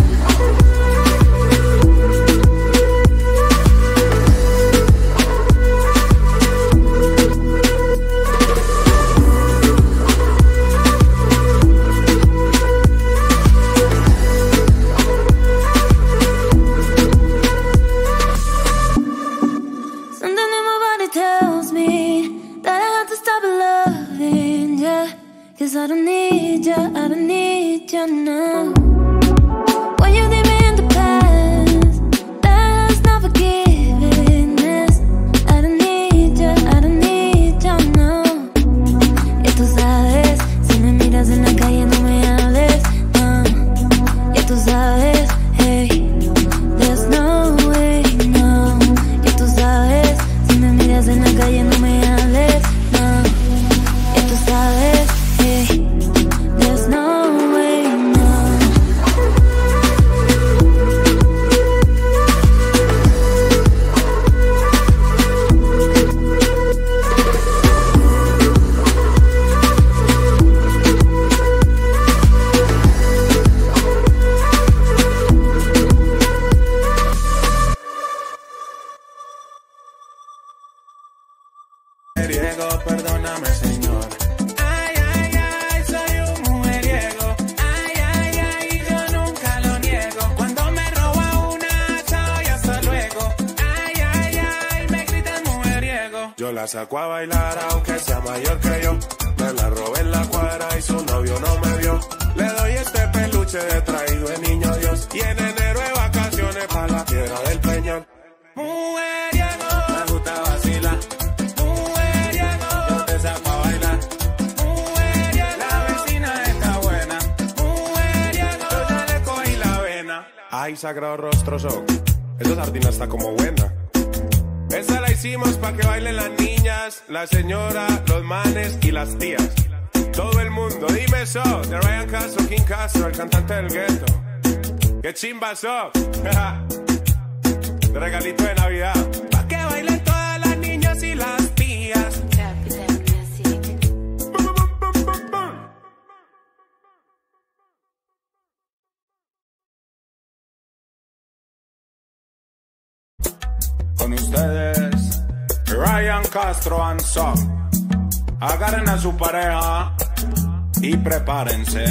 Something in my body tells me that I have to stop loving ya. Cause I don't need ya, I don't need ya now. When you leave me in the past, that's not forgiveness. I don't need ya, I don't need ya now. Ya tú sabes, si me miras en la calle no me hables, no. Ya tú sabes, hey, there's no way, no. Ya tú sabes, si me miras en la calle no me hables, no. Ya tú sabes, hey, there's no way, no. mujeriego, perdóname, Señor. Ay, ay, ay, soy un mujeriego. Ay, ay, ay, yo nunca lo niego. Cuando me roba una, chao y hasta luego. Ay, ay, ay, me gritan mujeriego. Yo la saco a bailar aunque sea mayor que yo. Me la robé en la cuadra y su novio no me vio. Le doy este peluche de traído de niño Dios. Y en enero de vacaciones pa' la tierra del Peñón. Mujeriego, Me gusta vacilar, mujeriego, yo te saco a bailar. mujeriego, La vecina está buena, mujeriego. yo ya le cogí la vena. Ay, sagrado rostro son. Esa sardina está como buena. Esa la hicimos pa' que bailen las niñas, la señora, los manes y las tías. Todo el mundo, dime eso. De Ryan Castro, King Castro, el cantante del gueto. ¡Qué chimba sos! De regalito de Navidad. Pa' que bailen todas las niñas y las tías. Capital Music. Con ustedes, Ryan Castro and Son. Agarren a su pareja y prepárense.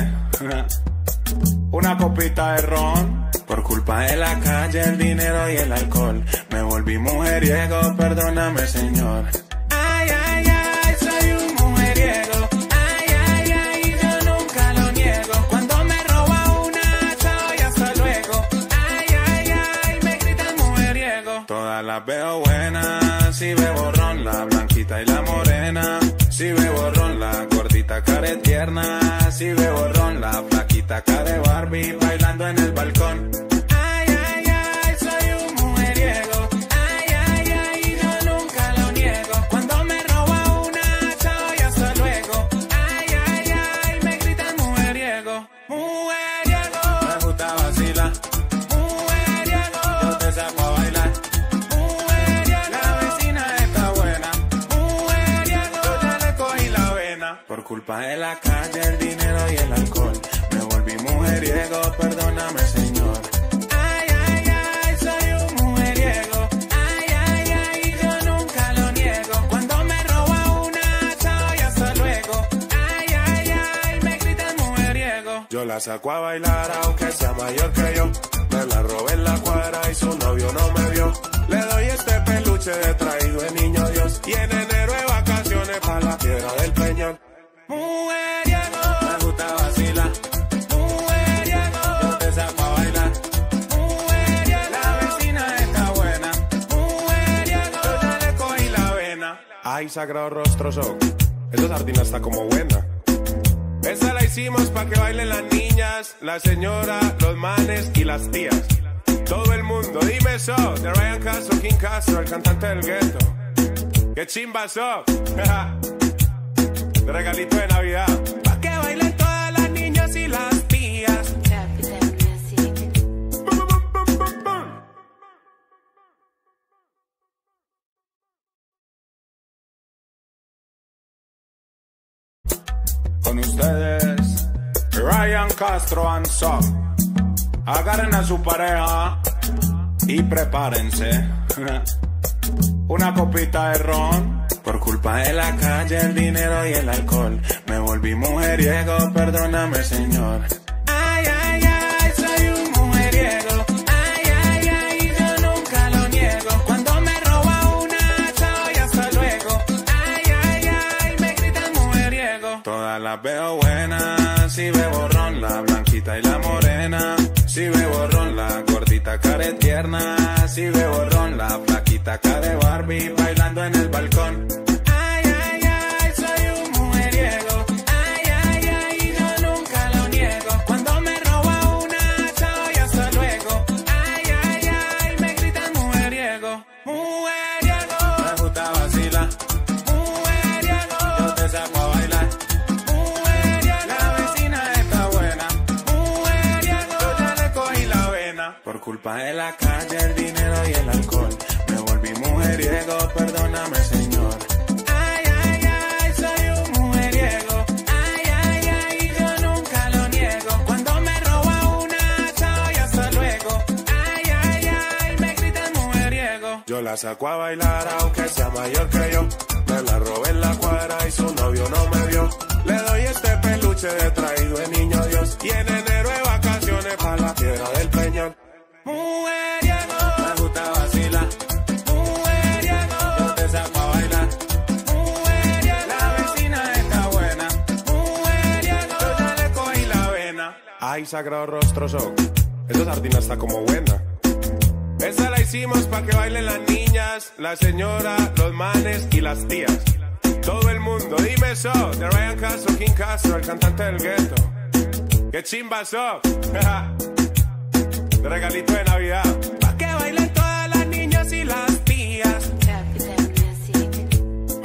Una copita de ron. Por culpa de la calle, el dinero y el alcohol, me volví mujeriego, perdóname, Señor. Ay, ay, ay, soy un mujeriego. Ay, ay, ay, yo nunca lo niego. Cuando me roba una, chao y hasta luego. Ay, ay, ay, me gritan mujeriego. Todas las veo buenas, si bebo ron, la blanquita y la morena. Si bebo ron, la gordita care tierna. Si bebo ron, la flaquita care Barbie, bailando en el balcón. Ay, ay, ay, soy un mujeriego. Ay, ay, ay, yo nunca lo niego. Cuando me roba una, chao y hasta luego. Ay, ay, ay, me gritan mujeriego. Mujeriego, Me gusta vacilar, mujeriego, yo te saco a bailar. mujeriego, La vecina está buena, mujeriego. yo ya le cogí la vena. Por culpa de la calle, el dinero y el alcohol, me volví mujeriego, perdóname, Señor. Ay, ay, ay, soy un mujeriego. Ay, ay, ay, yo nunca lo niego. Cuando me roba una, chao y hasta luego. Ay, ay, ay, me gritan mujeriego. Yo la saco a bailar aunque sea mayor que yo. Me la robé en la cuadra y su novio no me vio. Le doy este peluche de traído de niño Dios. Y en enero de vacaciones pa' la tierra del Peñón. Mujeriego, Me gusta vacilar, mujeriego, yo te saco a bailar. mujeriego, La vecina está buena, mujeriego. yo ya le cogí la vena. Ay, sagrado rostro son. Esa sardina está como buena. Esa la hicimos pa' que bailen las niñas, la señora, los manes y las tías. Todo el mundo, dime eso. De Ryan Castro, King Castro, el cantante del gueto. ¡Qué chimba sos! De regalito de Navidad. Pa' que bailen todas las niñas y las tías. Capital Music. Con ustedes, Ryan Castro and Son. Agarren a su pareja y prepárense. Una copita de ron. Por culpa de la calle, el dinero y el alcohol, me volví mujeriego, perdóname, Señor. Ay, ay, ay, soy un mujeriego. Ay, ay, ay, yo nunca lo niego. Cuando me roba una, chao y hasta luego. Ay, ay, ay, me gritan mujeriego. Todas las veo buenas, si bebo ron, la blanquita y la morena. Si bebo ron, la gordita care tierna. Si bebo ron, la flaquita care Barbie, bailando en el balcón. Ay, ay, ay, soy un mujeriego. Ay, ay, ay, yo nunca lo niego. Cuando me roba una, chao y hasta luego. Ay, ay, ay, me gritan mujeriego. Mujeriego, Me gusta vacilar, mujeriego, yo te saco a bailar. mujeriego, La vecina está buena, mujeriego. yo ya le cogí la vena. Por culpa de la calle, el dinero y el alcohol, me volví mujeriego, perdóname, Señor. Ay, ay, ay, soy un mujeriego. Ay, ay, ay, yo nunca lo niego. Cuando me roba una, chao y hasta luego. Ay, ay, ay, me gritan mujeriego. Yo la saco a bailar aunque sea mayor que yo. Me la robé en la cuadra y su novio no me vio. Le doy este peluche de traído de niño Dios. Y en enero de vacaciones pa' la tierra del Peñón. Mujeriego, Me gusta vacilar, mujeriego, yo te saco a bailar. mujeriego, La vecina está buena, mujeriego. yo ya le cogí la vena. Ay, sagrado rostro son. Esa sardina está como buena. Esa la hicimos pa' que bailen las niñas, la señora, los manes y las tías. Todo el mundo, dime eso, de Ryan Castro, King Castro, el cantante del gueto. ¡Qué chimba eso! De regalito de Navidad. Pa' que bailen todas las niñas y las tías. Capital Music.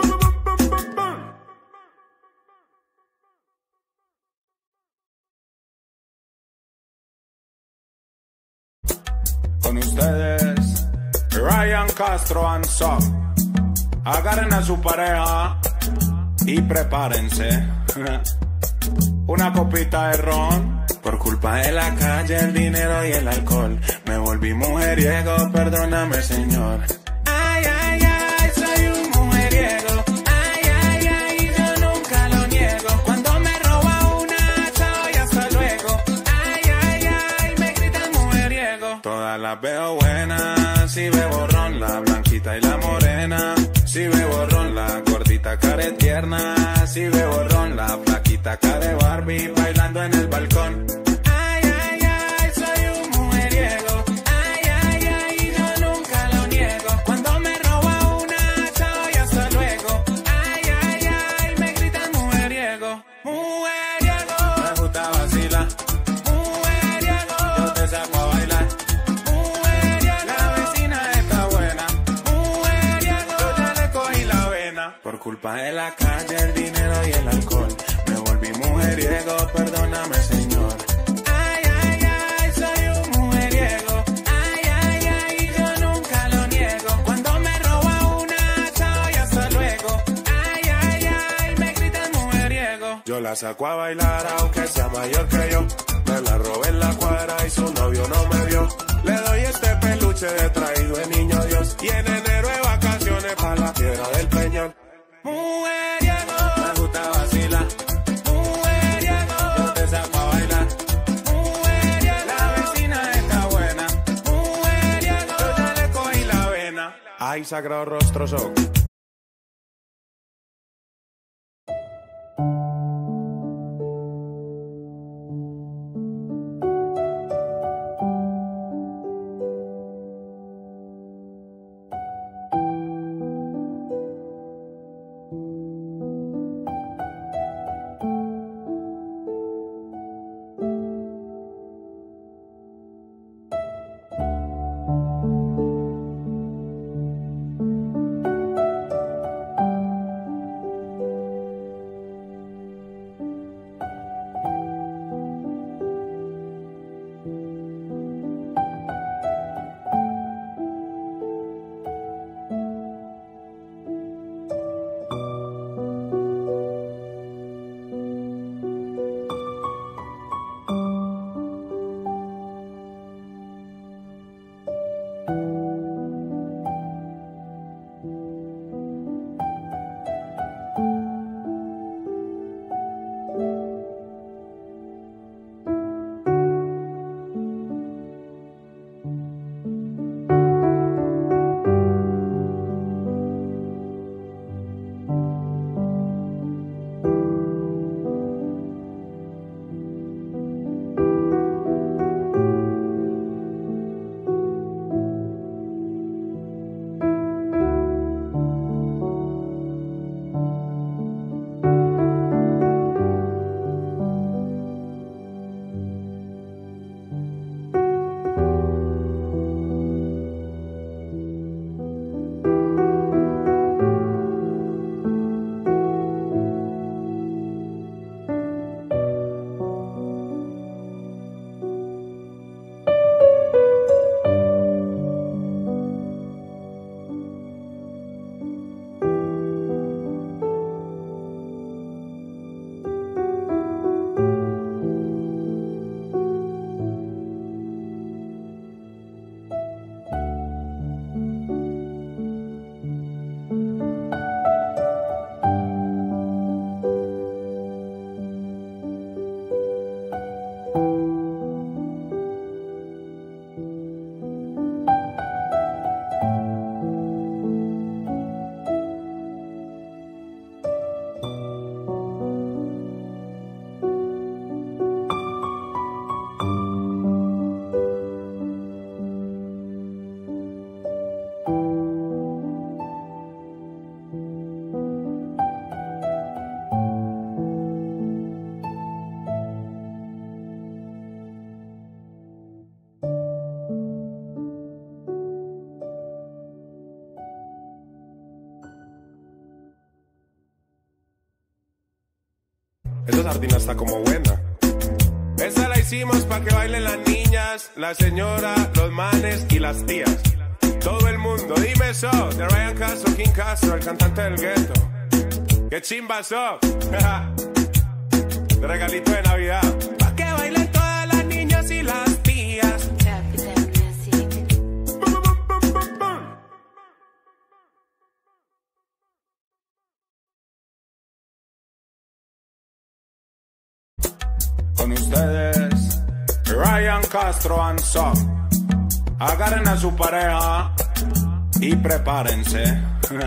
Con ustedes, Ryan Castro and Son. Agarren a su pareja y prepárense. Una copita de ron. Por culpa de la calle, el dinero y el alcohol, me volví mujeriego, perdóname, señor. Ay, ay, ay, soy un mujeriego. Ay, ay, ay, yo nunca lo niego. Cuando me roba una, chao y hasta luego. Ay, ay, ay, me gritan mujeriego. Todas las veo buenas, si bebo ron, la blanquita y la morena. Si bebo ron, la gordita care tierna. Si bebo ron, la flaquita care Barbie, bailando en el balcón. Ay, ay, ay, soy un mujeriego. Ay, ay, ay, yo nunca lo niego. Cuando me roba una, chao y hasta luego. Ay, ay, ay, me gritan mujeriego. Mujeriego, Me gusta vacilar, mujeriego, yo te saco a bailar. mujeriego. La vecina está buena, Mujeriego, yo ya le cogí la vena. por culpa de la calle, el dinero y el alcohol, me volví mujeriego, perdóname, señor. Ay, ay, ay, soy un mujeriego. Ay, ay, ay, yo nunca lo niego. Cuando me roba una, chao y hasta luego. Ay, ay, ay, me gritan mujeriego. Yo la saco a bailar aunque sea mayor que yo. Me la robé en la cuadra y su novio no me vio. Le doy este peluche de traído de niño Dios. Y en enero de vacaciones pa' la tierra del Peñón. Mujeriego, Me gusta vacilar, mujeriego, yo te saco a bailar. mujeriego. La vecina está buena, Mujeriego, yo ya le cogí la vena. Ay, sagrado rostro son. Esa sardina está como buena. Esa la hicimos pa' que bailen las niñas, la señora, los manes y las tías. Todo el mundo, dime eso, de Ryan Castro, King Castro, el cantante del gueto. ¡Qué chimba so! Regalito de Navidad. Pa' que bailen todas las niñas y las tías. Capital Music. Con ustedes, Ryan Castro and Son. Agarren a su pareja y prepárense.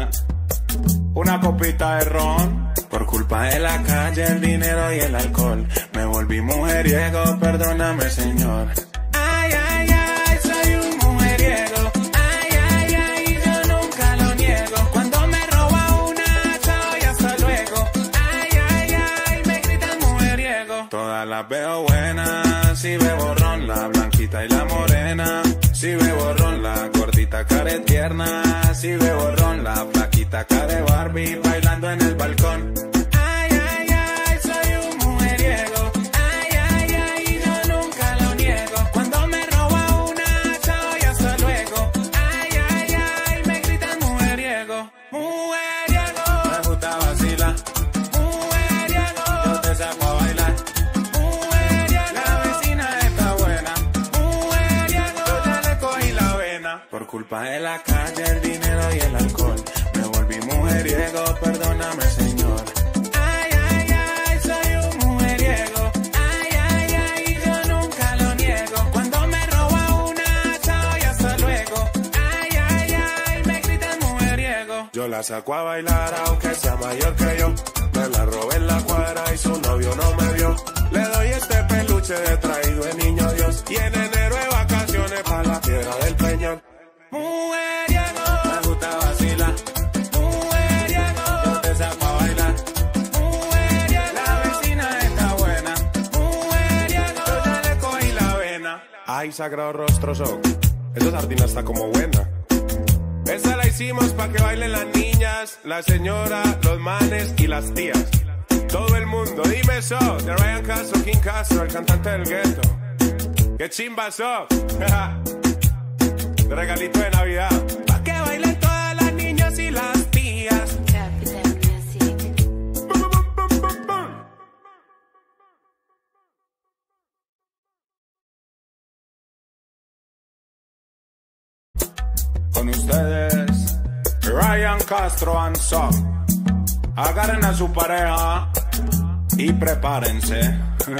Una copita de ron. Por culpa de la calle, el dinero y el alcohol, me volví mujeriego, perdóname, señor. Ay, ay, ay, soy un mujeriego. Ay, ay, ay, yo nunca lo niego. Cuando me roba una, chao y hasta luego. Ay, ay, ay, me gritan mujeriego. Todas las veo buenas, si bebo ron, la blanquita y la morena. Si bebo ron, la gordita care tierna. Si bebo ron, la flaquita care Barbie, bailando en el balcón. Ay, ay, ay, soy un mujeriego. Ay, ay, ay, yo nunca lo niego. Cuando me roba una, chao y hasta luego. Ay, ay, ay, me gritan mujeriego. Mujeriego. Me gusta vacilar, Mujeriego. yo te saco a bailar. Mujeriego. La vecina está buena, Mujeriego. yo ya le cogí la vena. Por culpa de la calle, el dinero y el alcohol, me volví mujeriego, perdóname, señor. Ay, ay, ay, soy un mujeriego. Ay, ay, ay, yo nunca lo niego. Cuando me roba una, chao y hasta luego. Ay, ay, ay, me gritan mujeriego. Yo la saco a bailar aunque sea mayor que yo. Me la robé en la cuadra y su novio no me vio. Le doy este peluche de traído de niño Dios. Y en enero de vacaciones pa' la Piedra del Peñón. Mujeriego. Me gusta vacilar, Mujeriego. yo te saco a bailar. Mujeriego. La vecina está buena, Mujeriego. yo ya le cogí la vena. Ay, sagrado rostro son. Esa sardina está como buena. Esa la hicimos pa' que bailen las niñas, la señora, los manes y las tías. Todo el mundo, dime eso, de Ryan Castro, King Castro, el cantante del gueto. ¡Qué chimba so! Regalito de Navidad. Pa' que bailen todas las niñas y las tías. Capital Music. Con ustedes, Ryan Castro and Son. Agarren a su pareja y prepárense.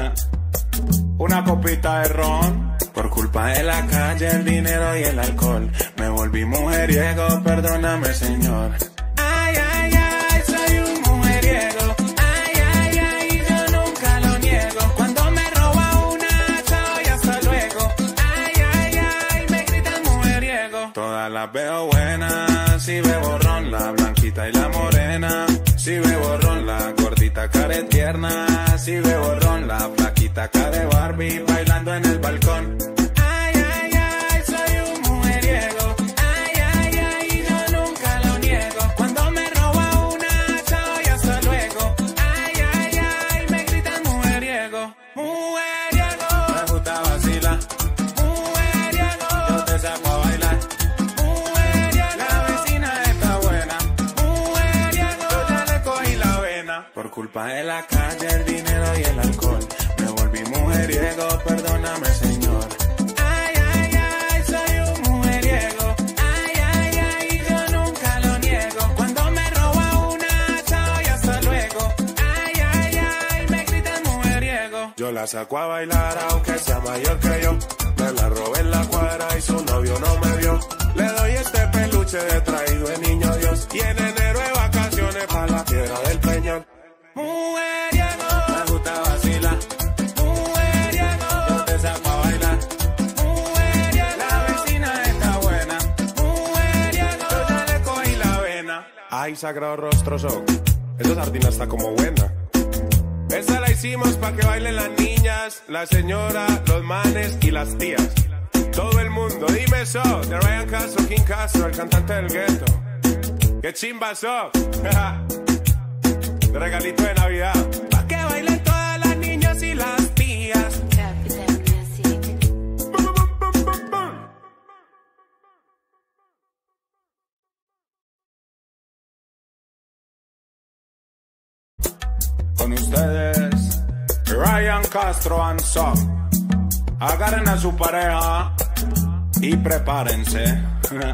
Una copita de ron. Por culpa de la calle, el dinero y el alcohol, me volví mujeriego, perdóname, señor. Ay, ay, ay, soy un mujeriego. Ay, ay, ay, yo nunca lo niego. Cuando me roba una, chao y hasta luego. Ay, ay, ay, me gritan mujeriego. Todas las veo buenas, si bebo ron, la blanquita y la morena. Si bebo ron, la gordita care tierna. Si bebo ron, la flaquita care Barbie, bailando en el balcón. Ay, ay, ay, soy un mujeriego. Ay, ay, ay, yo nunca lo niego. Cuando me roba una, chao y hasta luego. Ay, ay, ay, me gritan mujeriego. Mujeriego. Me gusta vacilar, Mujeriego. yo te saco a bailar. Mujeriego. La vecina está buena, Mujeriego. yo ya le cogí la vena. Por culpa de la calle, el dinero y el alcohol, me volví mujeriego, perdóname, señor. Ay, ay, ay, soy un mujeriego. Ay, ay, ay, yo nunca lo niego. Cuando me roba una, chao y hasta luego. Ay, ay, ay, me gritan mujeriego. Yo la saco a bailar aunque sea mayor que yo. Me la robé en la cuadra y su novio no me vio. Le doy este peluche de traído de niño Dios. Y en enero de vacaciones pa' la Piedra del Peñón. Mujeriego. Me gusta vacilar, Mujeriego. yo te saco a bailar. Mujeriego. La vecina está buena, Mujeriego. yo ya le cogí la vena. Ay, sagrado rostro son. Esa sardina está como buena. Esa la hicimos pa' que bailen las niñas, la señora, los manes y las tías. Todo el mundo, dime eso, de Ryan Castro, King Castro, el cantante del gueto. ¡Qué chimba so! Regalito de Navidad. Pa' que bailen todas Con ustedes, Ryan Castro and Son. Agarren a su pareja y prepárense.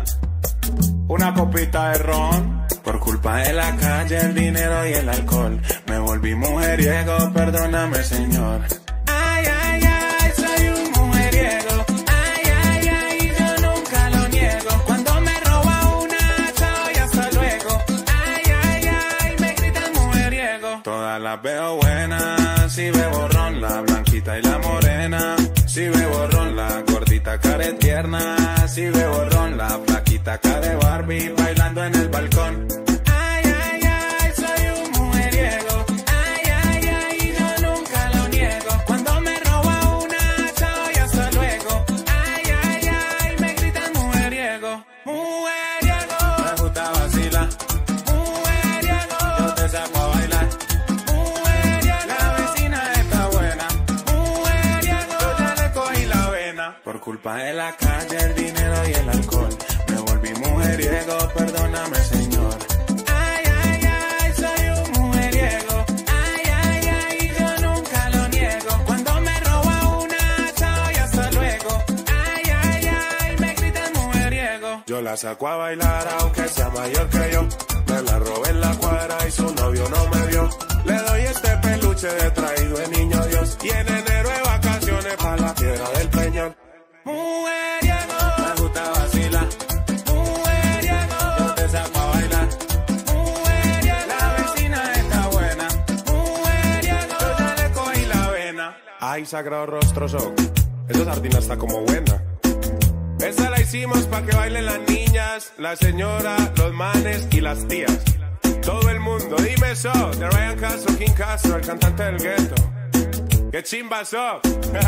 Una copita de ron. Por culpa de la calle, el dinero y el alcohol, me volví mujeriego, perdóname, Señor. Ay, ay, ay, soy un mujeriego. Ay, ay, ay, yo nunca lo niego. Cuando me roba una, chao y hasta luego. Ay, ay, ay, me gritan mujeriego. Todas las veo buenas, si bebo ron, la blanquita y la morena. Si bebo ron, la gordita care tierna. Si bebo ron, la flaquita care Barbie, bailando en el balcón. Ay, ay, ay, soy un mujeriego. Ay, ay, ay, yo nunca lo niego. Cuando me roba una, chao y hasta luego. Ay, ay, ay, me gritan mujeriego. Mujeriego. Me gusta vacilar, Mujeriego. yo te saco a bailar. Mujeriego. La vecina está buena, Mujeriego. yo ya le cogí la vena. Por culpa de la calle, el dinero y el alcohol, me volví mujeriego, perdóname, Señor. Ay, ay, ay, soy un mujeriego. Ay, ay, ay, yo nunca lo niego. Cuando me roba una, chao y hasta luego. Ay, ay, ay, me gritan mujeriego. Yo la saco a bailar aunque sea mayor que yo. Me la robé en la cuadra y su novio no me vio. Le doy este peluche de traído de niño Dios. Y en enero de vacaciones pa' la piedra del Peñón. Mujeriego. Me gusta vacilar, Mujeriego. yo te saco a bailar. Mujeriego. La vecina está buena, Mujeriego. yo ya le cogí la vena. Ay, sagrado rostro son. Esa sardina está como buena. Esta la hicimos pa' que bailen las niñas, la señora, los manes y las tías. Todo el mundo, dime so. De Ryan Castro, King Castro, el cantante del gueto. ¡Qué chimba so!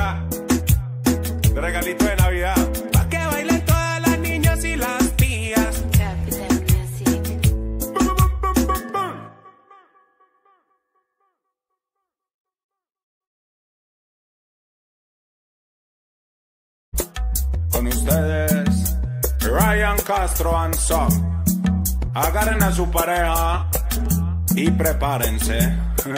De regalito de Navidad. Pa' que bailen todas las niñas y las tías. Capital Music. Con ustedes, Ryan Castro and Son. Agarren a su pareja y prepárense.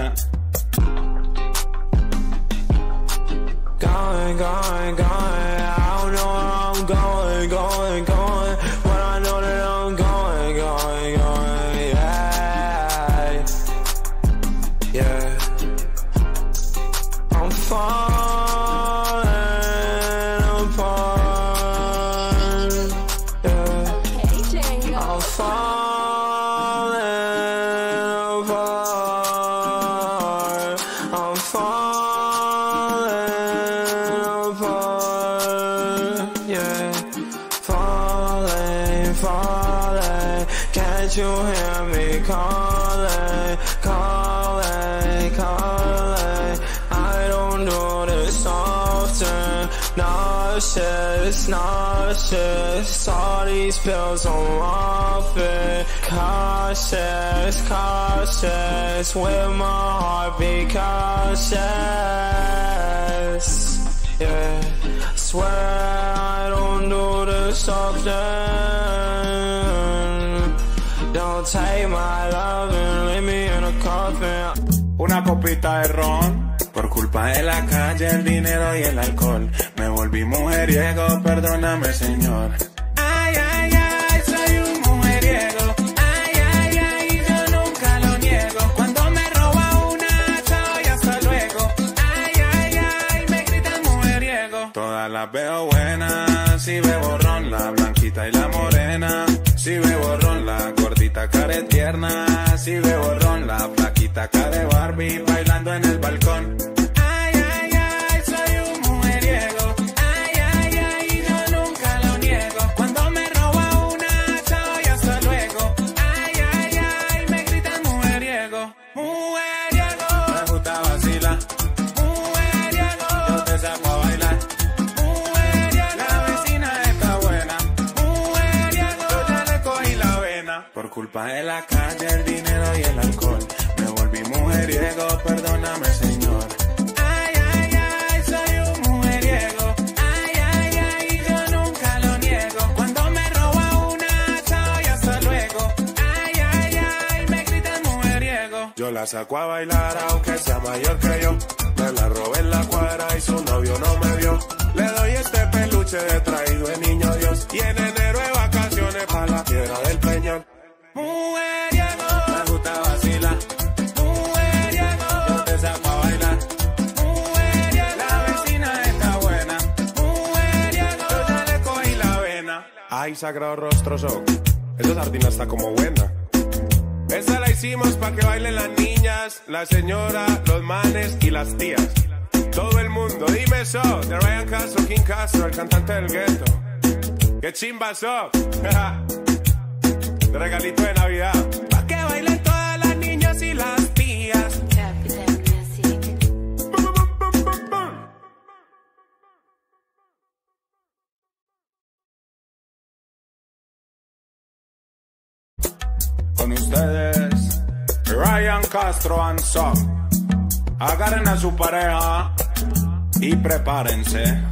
Going, going, going, I don't know where I'm going, going, going, but I know that I'm going, going, going, yeah, yeah, I'm falling apart, yeah, I'm falling apart, I'm falling apart, yeah, falling, falling, can't you hear me calling, calling, calling, I don't do this often, nauseous, nauseous, all these pills I'm off it, cautious, cautious, with my heart be cautious, yeah, swear I don't do this often, don't take my love and leave me in a coffin. Una copita de ron. Por culpa de la calle, el dinero y el alcohol, me volví mujeriego, perdóname, Señor. Ay, ay, ay, soy un mujeriego. Ay, ay, ay, yo nunca lo niego. Cuando me roba una, chao y hasta luego. Ay, ay, ay, me gritan mujeriego. Todas las veo buenas, si bebo ron, la blanquita y la morena. Si bebo ron, la gordita care tierna. Si bebo ron, la flaquita care Barbie, bailando en el balcón. Ay, ay, ay, soy un mujeriego. Ay, ay, ay, yo nunca lo niego. Cuando me roba una, chao y hasta luego. Ay, ay, ay, me gritan mujeriego. Mujeriego. Me gusta vacilar, Mujeriego. yo te saco a bailar. Mujeriego. La vecina está buena, Mujeriego. yo ya le cogí la vena. Por culpa de la calle, el dinero y el alcohol, me volví mujeriego, perdóname, Señor. Ay, ay, ay, soy un mujeriego. Ay, ay, ay, yo nunca lo niego. Cuando me roba una, chao y hasta luego. Ay, ay, ay, me gritan mujeriego. Yo la saco a bailar aunque sea mayor que yo. Me la robé en la cuadra y su novio no me vio. Le doy este peluche de traído de niño Dios. Y en enero de vacaciones pa' la tierra del Peñón. Mujeriego, Me gusta vacilar. mujeriego, Yo te saco a bailar. mujeriego, La vecina está buena, mujeriego. yo ya le cogí la vena. Ay, sagrado rostro so. Esa sardina está como buena. Esa la hicimos pa' que bailen las niñas, la señora, los manes y las tías. Todo el mundo, dime so. De Ryan Castro, King Castro, el cantante del gueto. ¡Qué chimba so! De regalito de Navidad. Pa' que bailen todas las niñas y las tías. Capital Music. Con ustedes, Ryan Castro and Son. Agarren a su pareja y prepárense.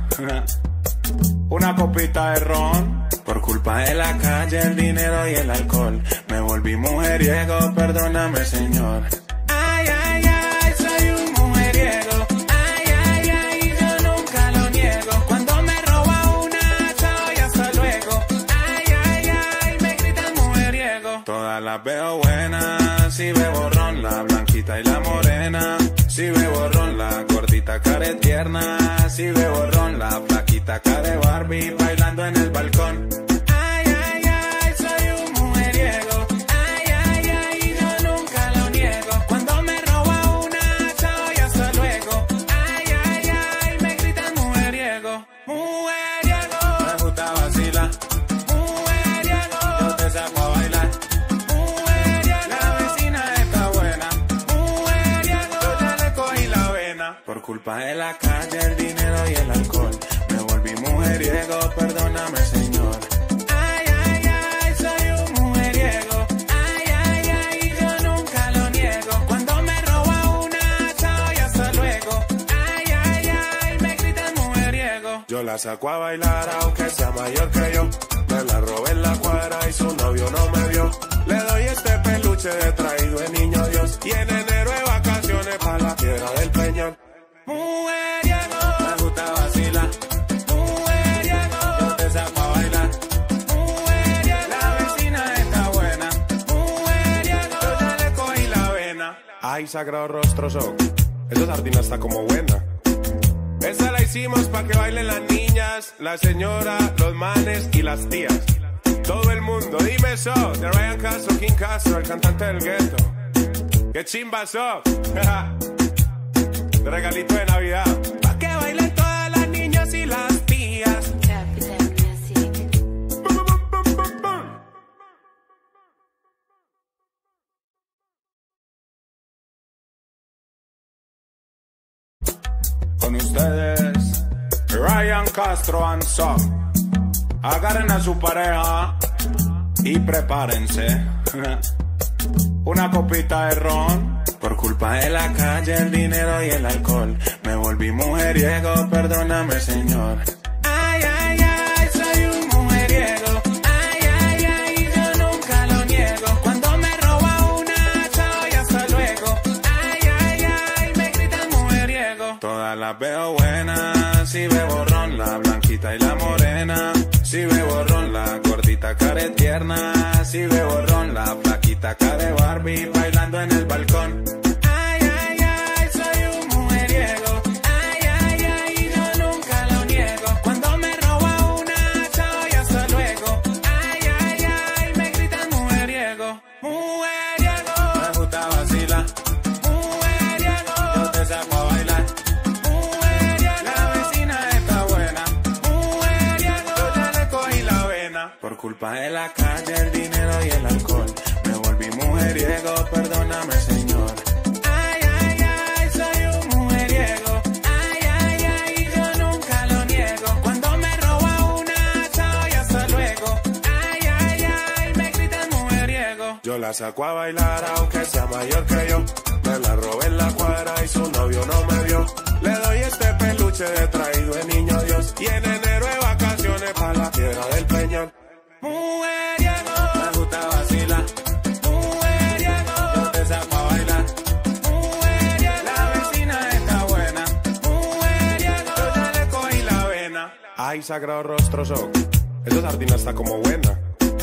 Una copita de ron. Por culpa de la calle, el dinero y el alcohol, me volví mujeriego, perdóname, señor. Ay, ay, ay, soy un mujeriego. Ay, ay, ay, yo nunca lo niego. Cuando me roba una, chao y hasta luego. Ay, ay, ay, me gritan mujeriego. Todas las veo buenas, si bebo ron, la blanquita y la morena. Si bebo ron, la gordita care tierna. Si bebo ron, la flaquita care Barbie, bailando en el balcón. Ay, ay, ay, soy un mujeriego. Ay, ay, ay, yo nunca lo niego. Cuando me roba una, chao y hasta luego. Ay, ay, ay, me gritan mujeriego. Mujeriego, Me gusta vacilar. mujeriego, Yo te saco a bailar. mujeriego. La vecina está buena, Mujeriego, yo ya le cogí la vena. por culpa de la calle, el dinero y el alcohol, me volví mujeriego, perdóname, señor. Ay, ay, ay, soy un mujeriego. Ay, ay, ay, yo nunca lo niego. Cuando me roba una, chao y hasta luego. Ay, ay, ay, me gritan mujeriego. Yo la saco a bailar aunque sea mayor que yo. Me la robé en la cuadra y su novio no me vio. Le doy este peluche de traído de niño Dios. Y en enero de vacaciones pa' la tierra del Peñón. Mujeriego, Me gusta vacilar. mujeriego, Yo te saco a bailar. mujeriego. La vecina está buena, Mujeriego, yo ya le cogí la vena. Ay, sagrado rostro so. Esa sardina está como buena. Esa la hicimos pa' que bailen las niñas, la señora, los manes y las tías. Todo el mundo, dime so. De Ryan Castro, King Castro, el cantante del gueto. ¡Qué chimba so! De regalito de Navidad. pa' que bailen todas las niñas y las tías. Capital Music. Con ustedes, Ryan Castro and Son. Agarren a su pareja y prepárense. Una copita de ron. Por culpa de la calle, el dinero y el alcohol, me volví mujeriego, perdóname, señor. Ay, ay, ay, soy un mujeriego. Ay, ay, ay, yo nunca lo niego. Cuando me roba una, chao y hasta luego. Ay, ay, ay, me gritan mujeriego. Todas las veo buenas, si bebo ron, la blanquita y la morena. Si bebo ron, la gordita care tierna. Si bebo ron, la flaquita care Barbie, bailando en el balcón. Ay, ay, ay, soy un mujeriego. Ay, ay, ay, yo nunca lo niego. Cuando me roba una, chao y hasta luego. Ay, ay, ay, me gritan mujeriego. Mujeriego, Me gusta vacilar. mujeriego, Yo te saco a bailar. mujeriego. La vecina está buena, Mujeriego, yo ya le cogí la vena. por culpa de la calle, el dinero y el alcohol, me volví mujeriego, perdóname, señor. Ay, ay, ay, soy un mujeriego. Ay, ay, ay, yo nunca lo niego. Cuando me roba una, chao y hasta luego. Ay, ay, ay, me gritan mujeriego. Yo la saco a bailar aunque sea mayor que yo. Me la robé en la cuadra y su novio no me vio. Le doy este peluche de traído de niño Dios. Y en enero de vacaciones pa' la tierra del Peñón. Mujeriego, Me gusta vacilar. mujeriego, Yo te saco a bailar. Ay, sagrado rostro son. Esa sardina está como buena.